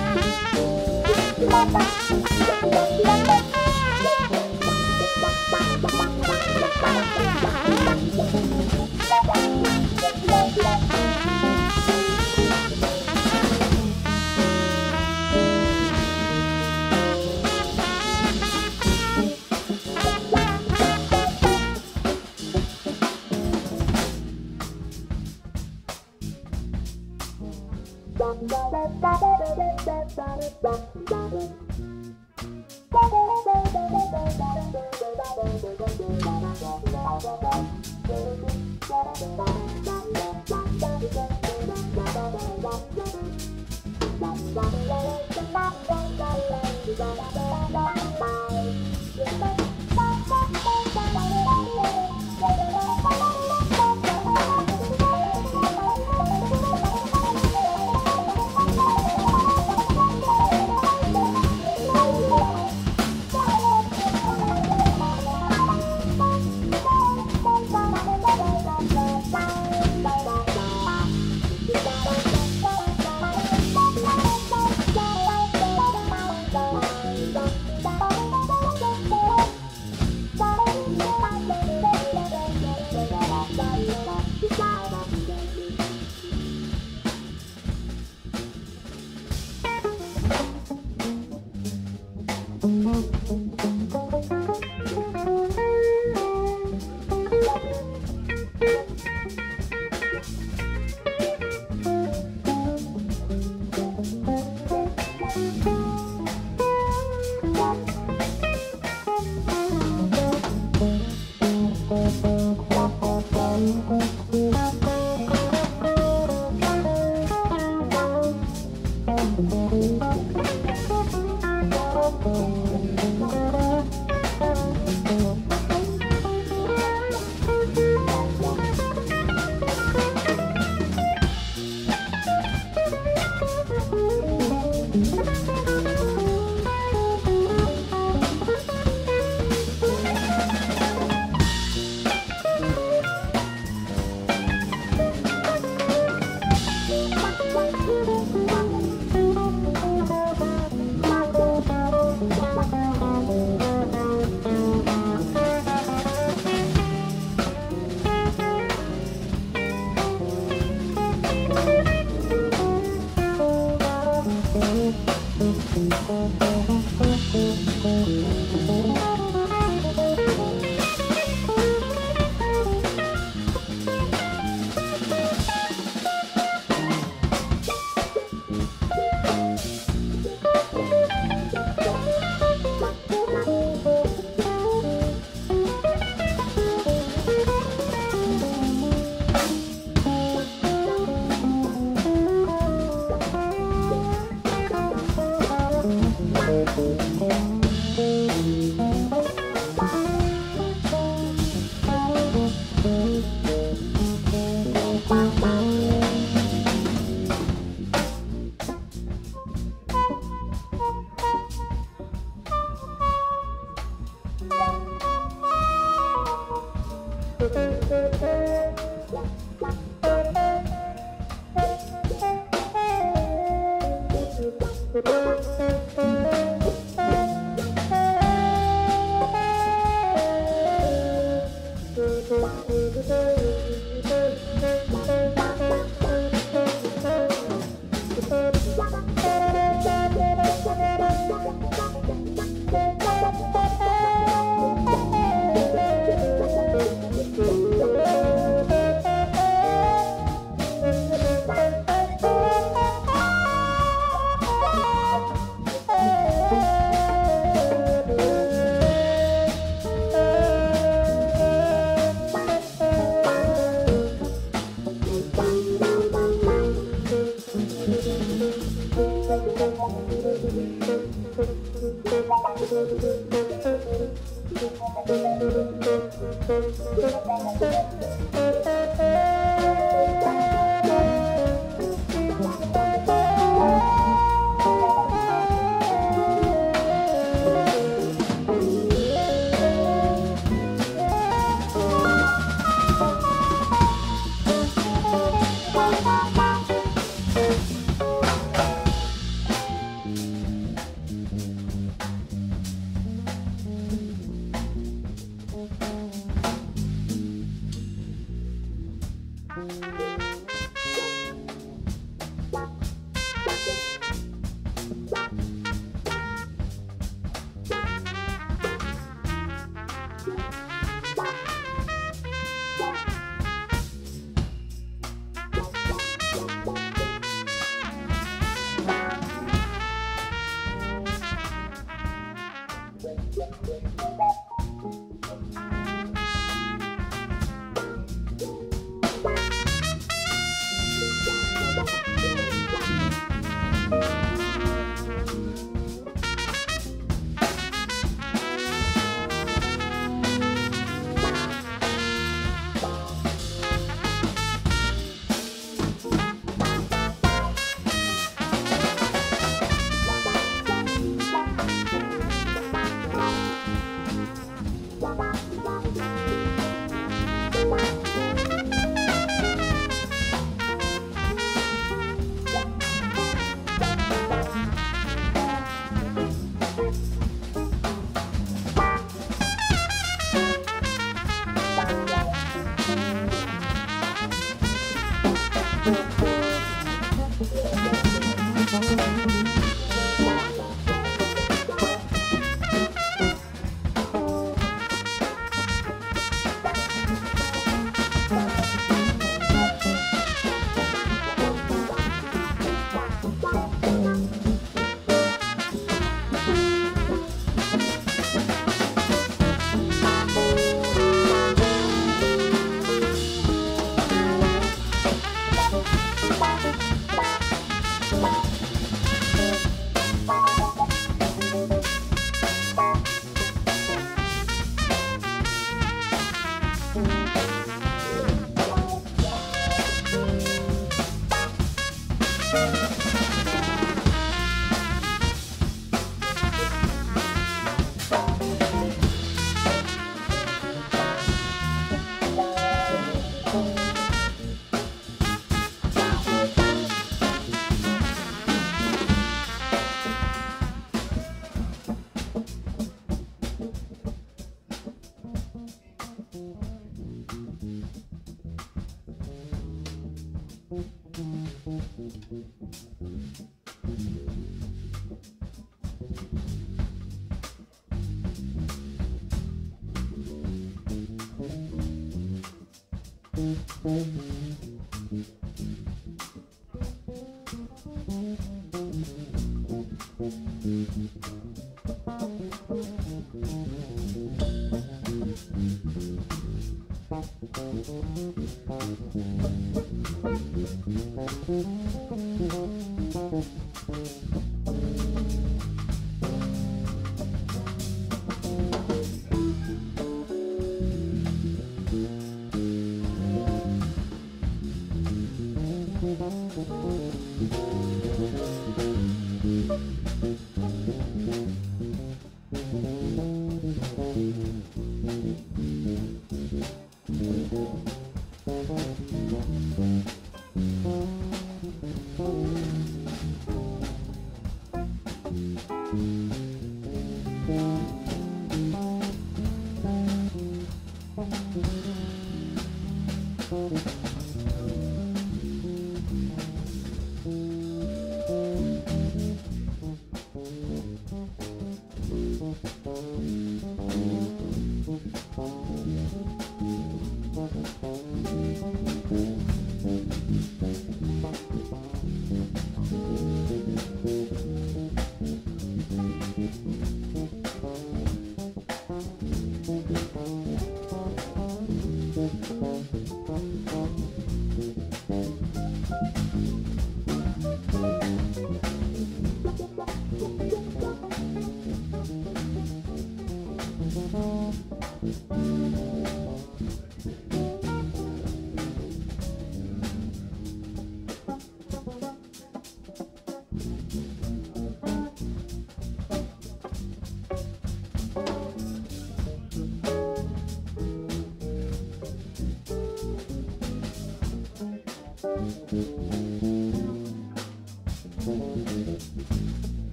S6: Bye.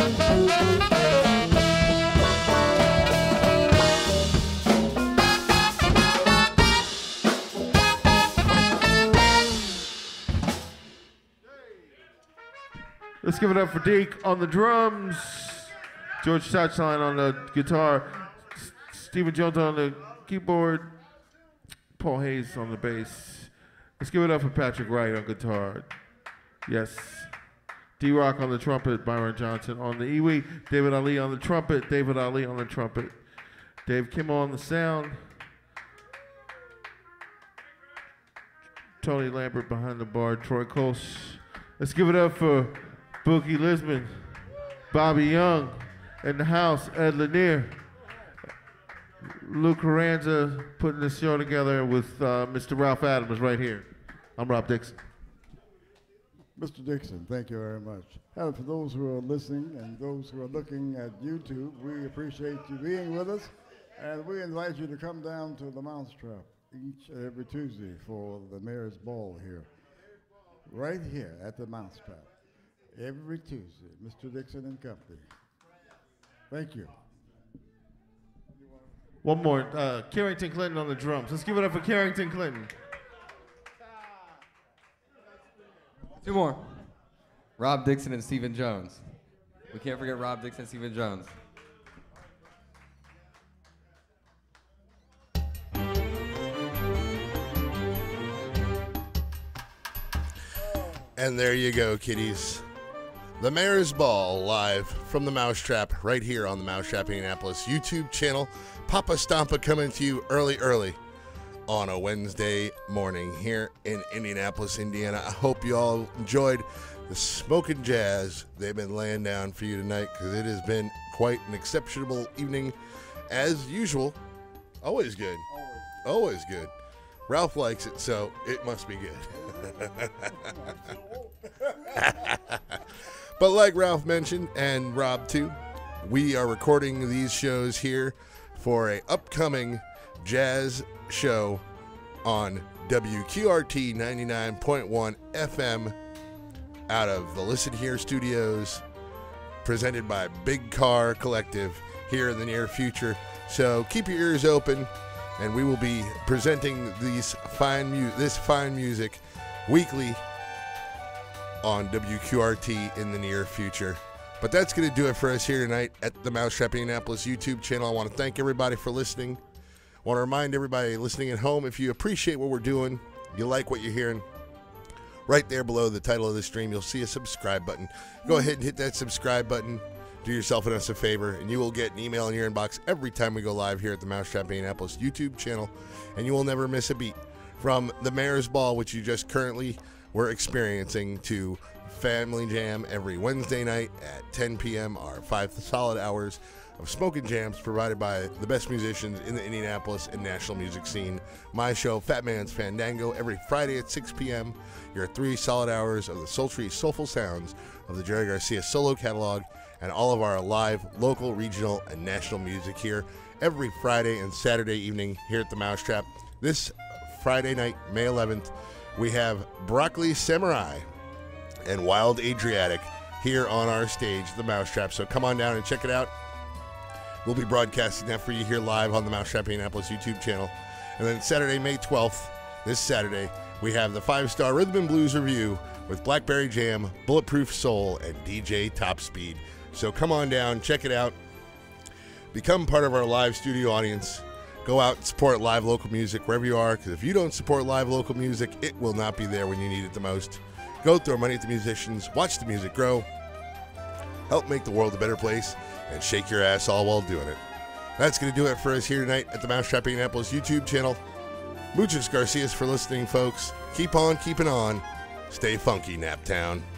S3: Let's give it up for Deke on the drums, George Touchline on the guitar, S- Stephen Jones on the keyboard, Paul Hayes on the bass. Let's give it up for Patrick Wright on guitar. Yes. D-Rock on the trumpet, Byron Johnson on the iwi, David Ali on the trumpet, David Ali on the trumpet, Dave Kimmel on the sound, Tony Lambert behind the bar, Troy Close. Let's give it up for Bookie Lisman, Bobby Young in the house, Ed Lanier, Luke Carranza putting this show together with uh, Mister Ralph Adams right here. I'm Rob Dixon.
S2: Mister Dixon, thank you very much. And for those who are listening and those who are looking at YouTube, we appreciate you being with us, and we invite you to come down to the Mousetrap each and every Tuesday for the Mayor's Ball here, right here at the Mousetrap. Every Tuesday, Mister Dixon and Company. Thank you.
S3: One more, uh, Carrington Clinton on the drums. Let's give it up for Carrington Clinton.
S6: Two more. Rob Dixon and Stephen Jones. We can't forget Rob Dixon and Stephen Jones.
S1: And there you go, kiddies. The Mayor's Ball, live from the Mousetrap, right here on the Mousetrap Indianapolis YouTube channel. Poppa Stompa coming to you early, early on a Wednesday morning here in Indianapolis, Indiana. I hope you all enjoyed the smoking jazz they've been laying down for you tonight, because it has been quite an exceptional evening, as usual. Always good. Always good. Ralph likes it, so it must be good. But like Ralph mentioned, and Rob too, we are recording these shows here for a upcoming jazz show on W Q R T ninety-nine point one F M out of the Listen Here studios, presented by Big Car Collective here in the near future. So keep your ears open, and we will be presenting these fine mu- this fine music weekly on W Q R T in the near future. But that's going to do it for us here tonight at the Mousetrap Indianapolis YouTube channel. I want to thank everybody for listening. I want to remind everybody listening at home, if you appreciate what we're doing, you like what you're hearing, right there below the title of the stream, you'll see a subscribe button. Go ahead and hit that subscribe button. Do yourself and us a favor, and you will get an email in your inbox every time we go live here at the Mousetrap Indianapolis YouTube channel, and you will never miss a beat. From the Mayor's Ball, which you just currently were experiencing, to Family Jam every Wednesday night at ten p.m. Our five solid hours of smoking jams provided by the best musicians in the Indianapolis and national music scene. My show, Fat Man's Fandango, every Friday at six p.m. Your three solid hours of the sultry, soulful sounds of the Jerry Garcia solo catalog, and all of our live, local, regional, and national music here every Friday and Saturday evening here at the Mousetrap. This Friday night, May eleventh, we have Broccoli Samurai and Wild Adriatic here on our stage, the Mousetrap. So come on down and check it out. We'll be broadcasting that for you here live on the Mousetrap Indianapolis YouTube channel. And then Saturday, May twelfth, this Saturday, we have the five-star Rhythm and Blues Review with Blackberry Jam, Bulletproof Soul, and D J Top Speed. So come on down, check it out. Become part of our live studio audience. Go out and support live local music wherever you are, because if you don't support live local music, it will not be there when you need it the most. Go throw money at the musicians, watch the music grow, help make the world a better place, and shake your ass all while doing it. That's going to do it for us here tonight at the Mousetrap Indianapolis YouTube channel. Muchas gracias for listening, folks. Keep on keeping on. Stay funky, Naptown.